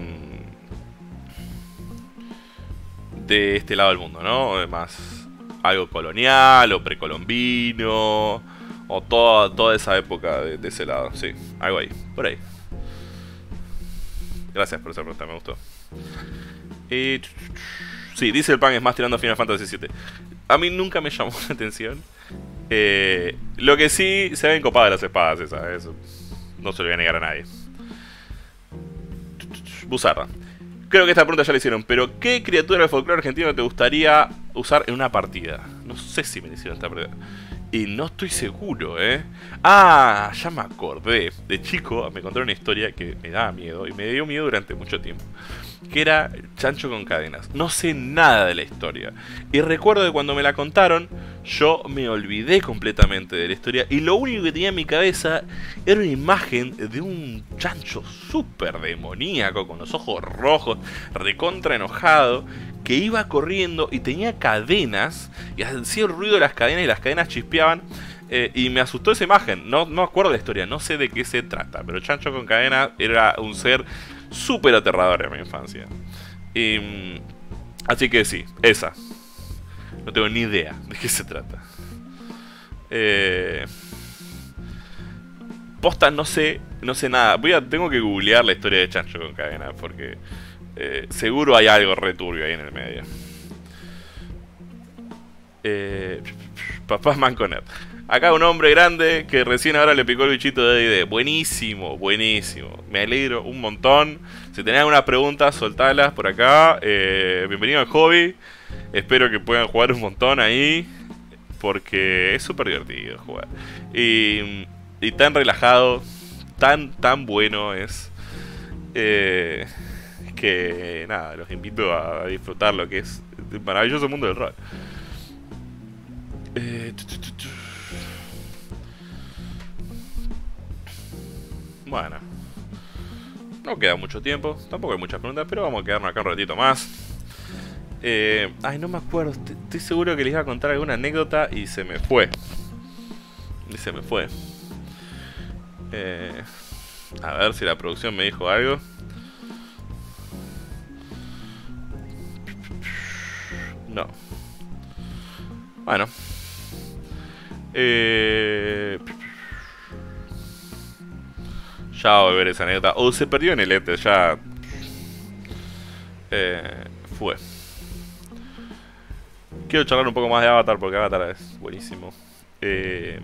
de este lado del mundo, ¿no? Más algo colonial o precolombino o toda, toda esa época de, de ese lado, sí, algo ahí, por ahí. Gracias por esa pregunta, me gustó. Y... sí, Dieselpunk es más tirando a Final Fantasy siete. A mí nunca me llamó la atención. Eh, lo que sí, se ven copadas las espadas esas, eso no se lo voy a negar a nadie. Buzarda. Creo que esta pregunta ya la hicieron, pero ¿qué criatura del folclore argentino te gustaría usar en una partida? No sé si me hicieron esta pregunta. Y no estoy seguro, ¿eh? Ah, ya me acordé. De chico me contaron una historia que me daba miedo, y me dio miedo durante mucho tiempo. Que era Chancho con cadenas. No sé nada de la historia. Y recuerdo que cuando me la contaron, yo me olvidé completamente de la historia y lo único que tenía en mi cabeza era una imagen de un chancho súper demoníaco con los ojos rojos, recontra enojado, que iba corriendo y tenía cadenas y hacía el ruido de las cadenas y las cadenas chispeaban. Eh, y me asustó esa imagen. No, no me acuerdo de la historia, no sé de qué se trata, pero chancho con cadena era un ser súper aterrador en mi infancia. Y, así que sí, esa. No tengo ni idea de qué se trata. Eh, posta, no sé, no sé nada. Voy a, tengo que googlear la historia de chancho con cadena porque eh, seguro hay algo returbio ahí en el medio. Eh, Papás Manconet. Acá un hombre grande que recién ahora le picó el bichito de D and D. Buenísimo, buenísimo. Me alegro un montón. Si tenés alguna pregunta, soltalas por acá. Eh, bienvenido al hobby. Espero que puedan jugar un montón ahí. Porque es súper divertido jugar. Y, y tan relajado. Tan, tan bueno es. Eh, que nada, los invito a disfrutar lo que es el maravilloso mundo del rol. Eh, tu, tu, tu, tu. Bueno, no queda mucho tiempo, tampoco hay muchas preguntas, pero vamos a quedarnos acá un ratito más. Eh, ay, no me acuerdo, estoy, estoy seguro que les iba a contar alguna anécdota y se me fue. Y se me fue. Eh, a ver si la producción me dijo algo. No. Bueno. Eh... Ya voy a ver esa anécdota. O se perdió en el éter, ya. Eh, fue. Quiero charlar un poco más de Avatar porque Avatar es buenísimo. Eh...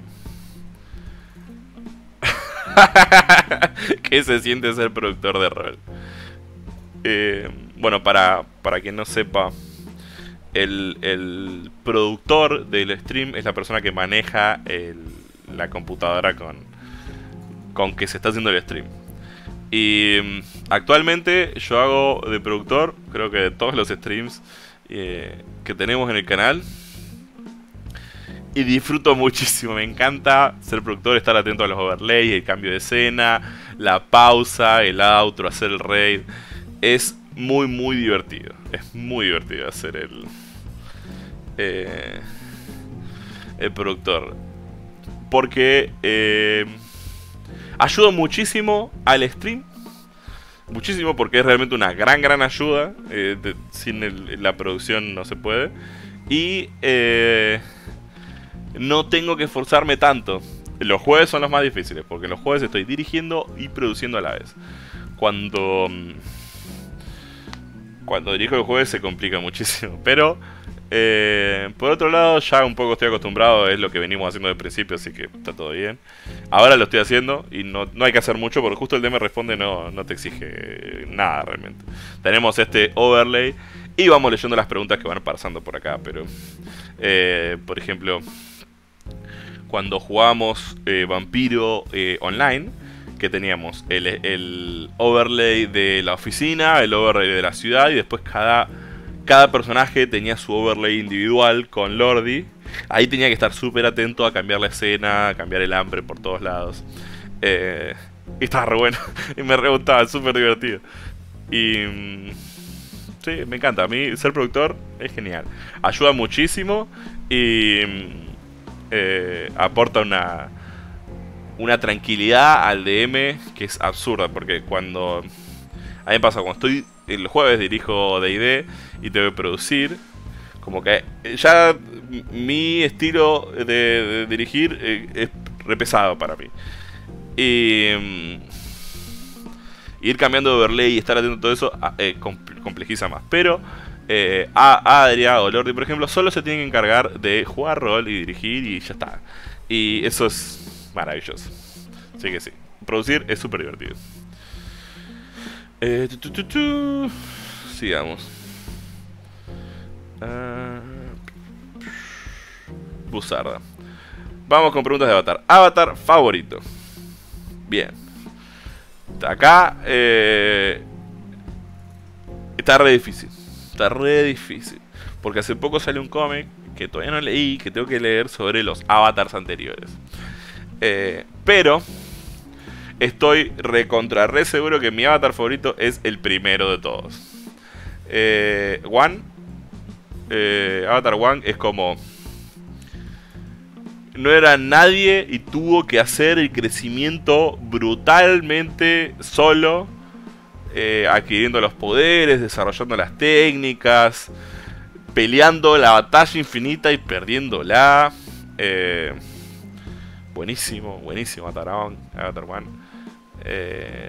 ¿Qué se siente ser productor de rol? Eh, bueno, para, para quien no sepa, el, el productor del stream es la persona que maneja el, la computadora con, con que se está haciendo el stream. Y actualmente yo hago de productor, creo que de todos los streams eh, que tenemos en el canal. Y disfruto muchísimo, me encanta ser productor, estar atento a los overlays, el cambio de escena, la pausa, el outro, hacer el raid. Es muy muy divertido, es muy divertido hacer el, eh, el productor. Porque eh, ayuda muchísimo al stream. Muchísimo porque es realmente una gran gran ayuda. eh, de, Sin el, la producción no se puede. Y eh, no tengo que esforzarme tanto. Los jueves son los más difíciles porque los jueves estoy dirigiendo y produciendo a la vez. Cuando Cuando dirijo el jueves se complica muchísimo. Pero eh, por otro lado ya un poco estoy acostumbrado. Es lo que venimos haciendo desde el principio, así que está todo bien. Ahora lo estoy haciendo y no, no hay que hacer mucho porque justo el D M responde no, no te exige nada realmente. Tenemos este overlay y vamos leyendo las preguntas que van pasando por acá. Pero eh, por ejemplo, cuando jugamos eh, Vampiro eh, online, que teníamos el, el overlay de la oficina, el overlay de la ciudad, y después cada, cada personaje tenía su overlay individual con Lordi. Ahí tenía que estar súper atento a cambiar la escena, a cambiar el hambre por todos lados. Eh, y estaba re bueno, y me re gustaba, súper divertido. Y sí, me encanta, a mí ser productor es genial. Ayuda muchísimo y Eh, aporta una una tranquilidad al D M que es absurda, porque cuando a mí me pasa, cuando estoy el jueves dirijo D and D y tengo que producir, como que ya mi estilo de, de dirigir eh, es re pesado para mí y um, ir cambiando de overlay y estar atento a todo eso eh, complejiza más. Pero Eh, a Adria o Lordi, por ejemplo, solo se tienen que encargar de jugar rol y dirigir y ya está. Y eso es maravilloso. Así que sí, producir es súper divertido. Eh, tu, tu, tu, tu. Sigamos. Uh, Buzarda. Vamos con preguntas de Avatar. Avatar favorito. Bien. Acá eh, está re difícil. Está re difícil. Porque hace poco salió un cómic que todavía no leí, que tengo que leer sobre los avatars anteriores. Eh, pero estoy recontra re seguro que mi avatar favorito es el primero de todos. Eh, One, eh, Avatar One es como... No era nadie y tuvo que hacer el crecimiento brutalmente solo, eh, adquiriendo los poderes, desarrollando las técnicas, peleando la batalla infinita y perdiéndola. Eh, buenísimo, buenísimo Avatar One. Avatar One. Eh,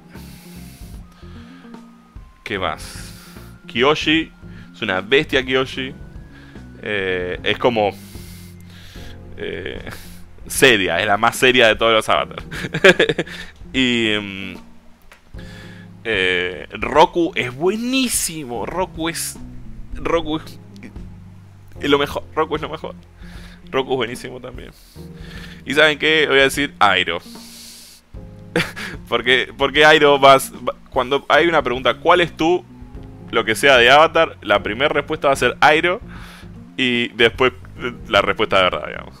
¿Qué más? Kyoshi es una bestia. Kyoshi eh, es como... Eh, seria, es la más seria de todos los avatars. Y um, eh, Roku es buenísimo. Roku es Roku es, es lo mejor. Roku es lo mejor. Roku es buenísimo también. Y ¿saben qué? Voy a decir Airo. porque, porque Airo vas, cuando hay una pregunta, ¿cuál es tú lo que sea de Avatar? La primera respuesta va a ser Airo. Y después la respuesta de verdad, digamos.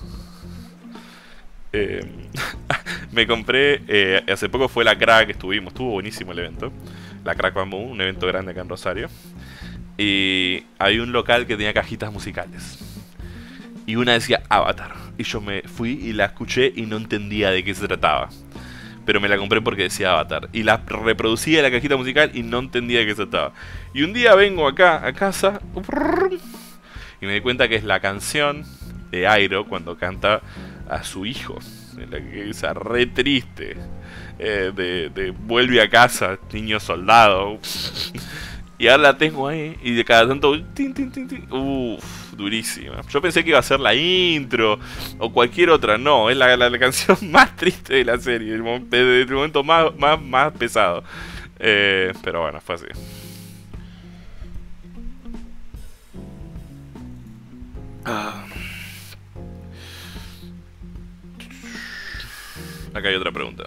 Eh, me compré, eh, hace poco fue la Crack, estuvimos, estuvo buenísimo el evento. La Crack Bamboo, un evento grande acá en Rosario. Y hay un local que tenía cajitas musicales. Y una decía Avatar. Y yo me fui y la escuché y no entendía de qué se trataba. Pero me la compré porque decía Avatar. Y la reproducía en la cajita musical y no entendía de qué se trataba. Y un día vengo acá a casa y me di cuenta que es la canción de Airo cuando canta a su hijo, en la que es re triste, eh, de, de vuelve a casa, niño soldado. Y ahora la tengo ahí y de cada tanto tin, tin, tin, tin. Uff, durísima. Yo pensé que iba a ser la intro o cualquier otra. No, es la, la, la canción más triste de la serie, el, el, el momento más, más, más pesado. eh, pero bueno, fue así. Ah. Acá hay otra pregunta.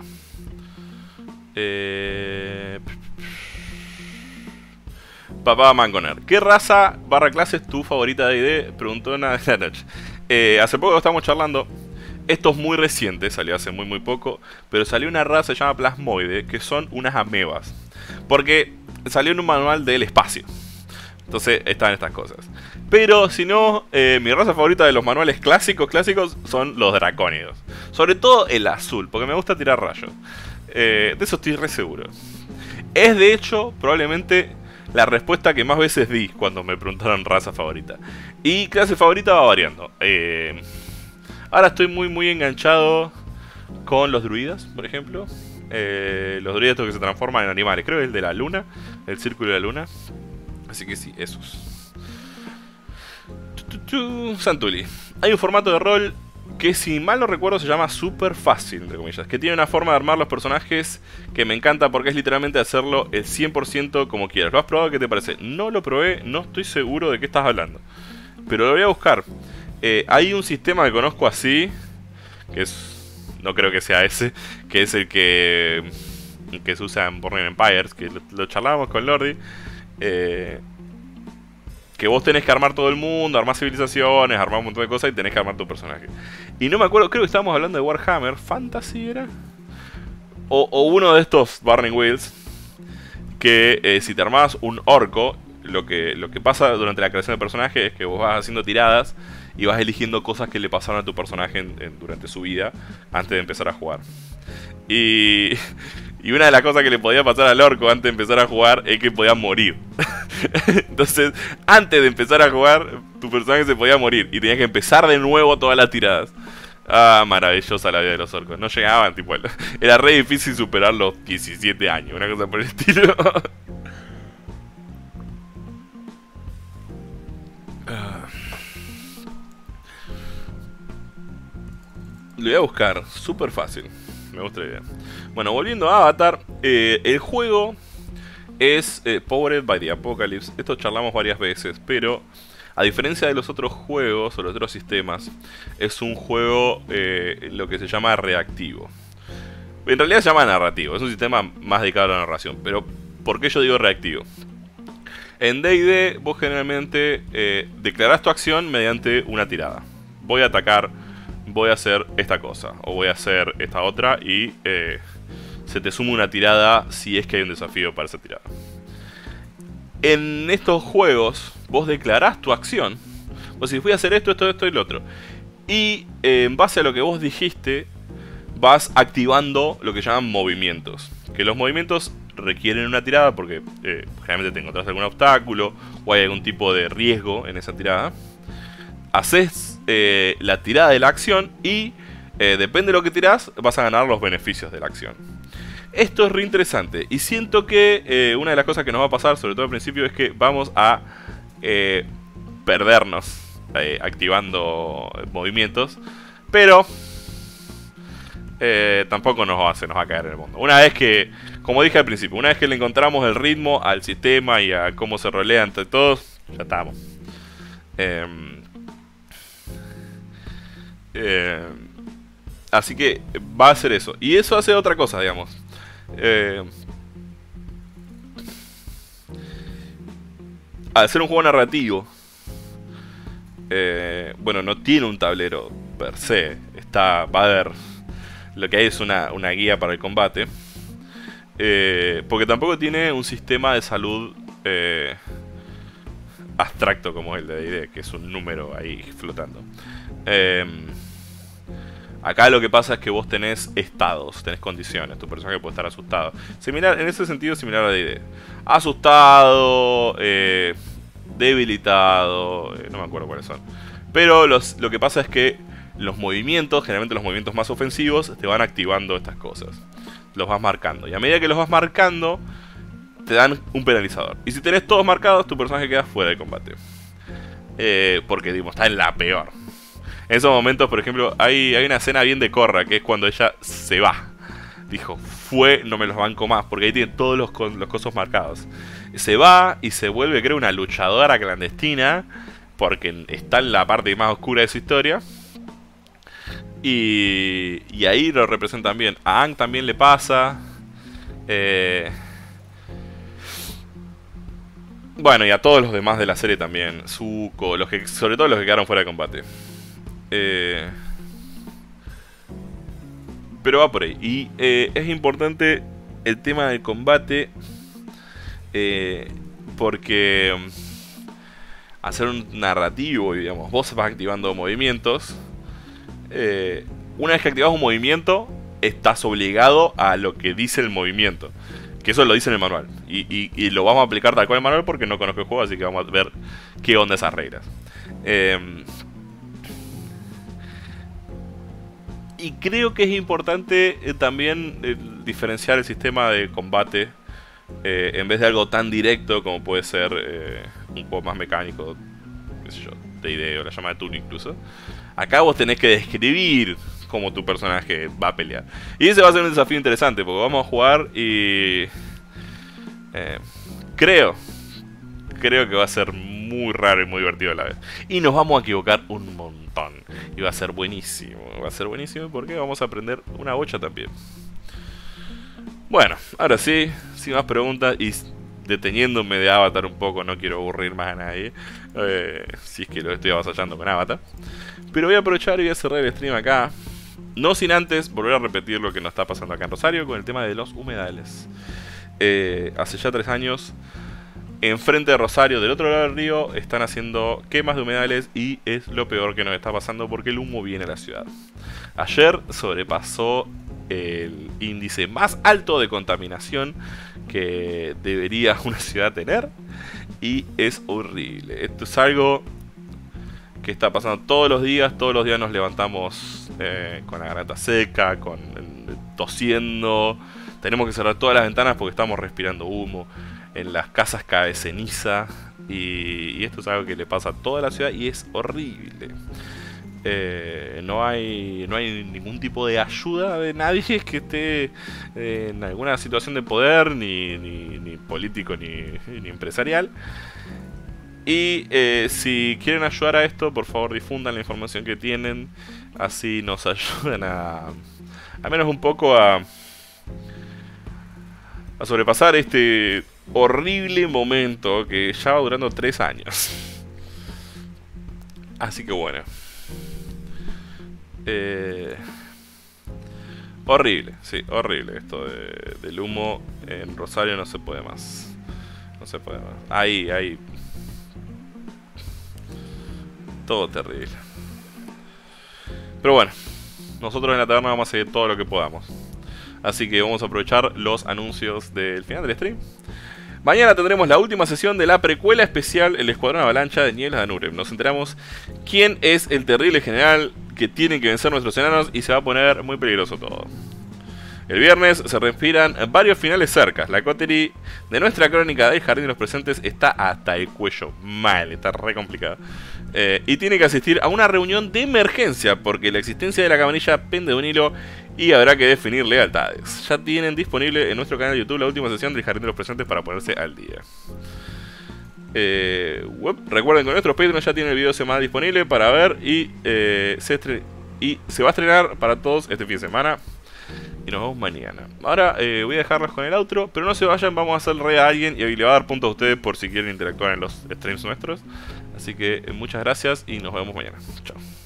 Eh... Papá Mangoner, ¿qué raza barra clase es tu favorita de I D? Preguntó una de la noche. Eh, hace poco estamos charlando. Esto es muy reciente, salió hace muy muy poco. Pero salió una raza que se llama Plasmoide, que son unas amebas. Porque salió en un manual del espacio. Entonces están estas cosas. Pero si no, eh, mi raza favorita de los manuales clásicos, clásicos son los dracónidos. Sobre todo el azul, porque me gusta tirar rayos. Eh, de eso estoy re seguro. Es de hecho probablemente la respuesta que más veces di cuando me preguntaron raza favorita. Y clase favorita va variando. Eh, ahora estoy muy muy enganchado con los druidas, por ejemplo. Eh, los druidas estos que se transforman en animales. Creo que es el de la luna, el círculo de la luna. Así que sí, esos. Santuli. Hay un formato de rol que, si mal no recuerdo, se llama Super Fácil, entre comillas, que tiene una forma de armar los personajes que me encanta porque es literalmente hacerlo el cien por ciento como quieras. ¿Lo has probado? ¿Qué te parece? No lo probé, no estoy seguro de qué estás hablando, pero lo voy a buscar. eh, Hay un sistema que conozco así, que es... no creo que sea ese, que es el que que se usa en Burning Empires, que lo, lo charlábamos con Lordi. Eh... Que vos tenés que armar todo el mundo, armar civilizaciones, armar un montón de cosas y tenés que armar tu personaje. Y no me acuerdo, creo que estábamos hablando de Warhammer Fantasy, ¿era? O, o uno de estos Burning Wheels. Que eh, si te armabas un orco, lo que, lo que pasa durante la creación del personaje es que vos vas haciendo tiradas y vas eligiendo cosas que le pasaron a tu personaje en, en, durante su vida antes de empezar a jugar. Y... Y una de las cosas que le podía pasar al orco antes de empezar a jugar es que podía morir. Entonces, antes de empezar a jugar, tu personaje se podía morir y tenías que empezar de nuevo todas las tiradas. Ah, maravillosa la vida de los orcos. No llegaban, tipo, era re difícil superar los diecisiete años, una cosa por el estilo. Lo voy a buscar, súper fácil. Me gusta la idea. Bueno, volviendo a Avatar, eh, el juego es eh, Powered by the Apocalypse. Esto charlamos varias veces, pero a diferencia de los otros juegos o los otros sistemas, es un juego eh, lo que se llama reactivo. En realidad se llama narrativo, es un sistema más dedicado a la narración. Pero ¿por qué yo digo reactivo? En D y D vos generalmente eh, declarás tu acción mediante una tirada. Voy a atacar, voy a hacer esta cosa, o voy a hacer esta otra, y eh, se te suma una tirada si es que hay un desafío para esa tirada. En estos juegos vos declarás tu acción. Vos decís, voy a hacer esto, esto, esto y lo otro. Y eh, en base a lo que vos dijiste, vas activando lo que llaman movimientos. Que los movimientos requieren una tirada porque eh, generalmente te encontrás algún obstáculo o hay algún tipo de riesgo en esa tirada. Haces eh, la tirada de la acción y eh, depende de lo que tirás, vas a ganar los beneficios de la acción. Esto es re interesante y siento que eh, una de las cosas que nos va a pasar, sobre todo al principio, es que vamos a eh, perdernos eh, activando movimientos, pero eh, tampoco nos va, se nos va a caer en el mundo. Una vez que, como dije al principio, una vez que le encontramos el ritmo al sistema y a cómo se rolea entre todos, ya estamos. Eh, eh, así que va a ser eso. Y eso hace otra cosa, digamos. Eh, al ser un juego narrativo, eh, bueno, no tiene un tablero per se. Está, va a haber, lo que hay es una, una guía para el combate. Eh, porque tampoco tiene un sistema de salud eh, abstracto como el de D y D, que es un número ahí flotando. Eh, Acá lo que pasa es que vos tenés estados, tenés condiciones. Tu personaje puede estar asustado. Similar, en ese sentido, similar a D y D. Asustado, eh, debilitado, eh, no me acuerdo cuáles son. Pero los, lo que pasa es que los movimientos, generalmente los movimientos más ofensivos, te van activando estas cosas. Los vas marcando. Y a medida que los vas marcando, te dan un penalizador. Y si tenés todos marcados, tu personaje queda fuera de combate. Eh, porque, digamos, está en la peor. En esos momentos, por ejemplo, hay, hay una escena bien de Korra, que es cuando ella se va. Dijo, fue, no me los banco más, porque ahí tiene todos los, los cosos marcados. Se va y se vuelve, creo, una luchadora clandestina, porque está en la parte más oscura de su historia. Y, y ahí lo representan bien. A Aang también le pasa. Eh, bueno, y a todos los demás de la serie también. Zuko, los que, sobre todo los que quedaron fuera de combate. Eh, pero va por ahí. Y eh, es importante el tema del combate. Eh, porque hacer un narrativo, digamos, vos vas activando movimientos. Eh, una vez que activas un movimiento, estás obligado a lo que dice el movimiento. Que eso lo dice en el manual. Y, y, y lo vamos a aplicar tal cual el manual porque no conozco el juego, así que vamos a ver qué onda esas reglas. Eh, Y creo que es importante eh, también eh, diferenciar el sistema de combate eh, en vez de algo tan directo como puede ser eh, un juego más mecánico, qué sé yo, D y D o la llama de turno incluso. Acá vos tenés que describir cómo tu personaje va a pelear. Y ese va a ser un desafío interesante porque vamos a jugar y... Eh, creo, creo que va a ser muy raro y muy divertido a la vez. Y nos vamos a equivocar un montón. Y va a ser buenísimo. Va a ser buenísimo porque vamos a aprender una bocha también. Bueno, ahora sí, sin más preguntas y deteniéndome de Avatar un poco, no quiero aburrir más a nadie. Eh, si es que lo estoy avasallando con Avatar. Pero voy a aprovechar y voy a cerrar el stream acá. No sin antes volver a repetir lo que nos está pasando acá en Rosario con el tema de los humedales. Eh, hace ya tres años... Enfrente de Rosario, del otro lado del río, están haciendo quemas de humedales y es lo peor que nos está pasando porque el humo viene a la ciudad. Ayer sobrepasó el índice más alto de contaminación que debería una ciudad tener y es horrible. Esto es algo que está pasando todos los días, todos los días nos levantamos eh, con la garganta seca, con eh, tosiendo, tenemos que cerrar todas las ventanas porque estamos respirando humo. En las casas cae ceniza y, y esto es algo que le pasa a toda la ciudad y es horrible. Eh, no hay no hay ningún tipo de ayuda de nadie que esté eh, en alguna situación de poder, ni, ni, ni político ni, ni empresarial. Y eh, si quieren ayudar a esto, por favor difundan la información que tienen, así nos ayudan a al menos un poco a a sobrepasar este horrible momento que ya va durando tres años. Así que bueno. Eh... Horrible, sí, horrible esto de, del humo en Rosario. No se puede más. No se puede más. Ahí, ahí. Todo terrible. Pero bueno, nosotros en la taberna vamos a seguir todo lo que podamos. Así que vamos a aprovechar los anuncios del final del stream. Mañana tendremos la última sesión de la precuela especial El Escuadrón Avalancha de Nieblas de Nurem. Nos enteramos quién es el terrible general que tienen que vencer nuestros enanos y se va a poner muy peligroso todo. El viernes se respiran varios finales cerca. La coterie de nuestra crónica del Jardín de los Presentes está hasta el cuello. Mal, está re complicada. Eh, y tiene que asistir a una reunión de emergencia porque la existencia de la cabanilla pende de un hilo y habrá que definir lealtades. Ya tienen disponible en nuestro canal de YouTube la última sesión del Jardín de los Presentes para ponerse al día. Eh, web. Recuerden que nuestros Patreons ya tienen el video semana disponible para ver y, eh, se y se va a estrenar para todos este fin de semana. Y nos vemos mañana. Ahora eh, voy a dejarlos con el outro, pero no se vayan, vamos a hacer re a alguien y le va a dar puntos a ustedes por si quieren interactuar en los streams nuestros. Así que eh, muchas gracias y nos vemos mañana. Chao.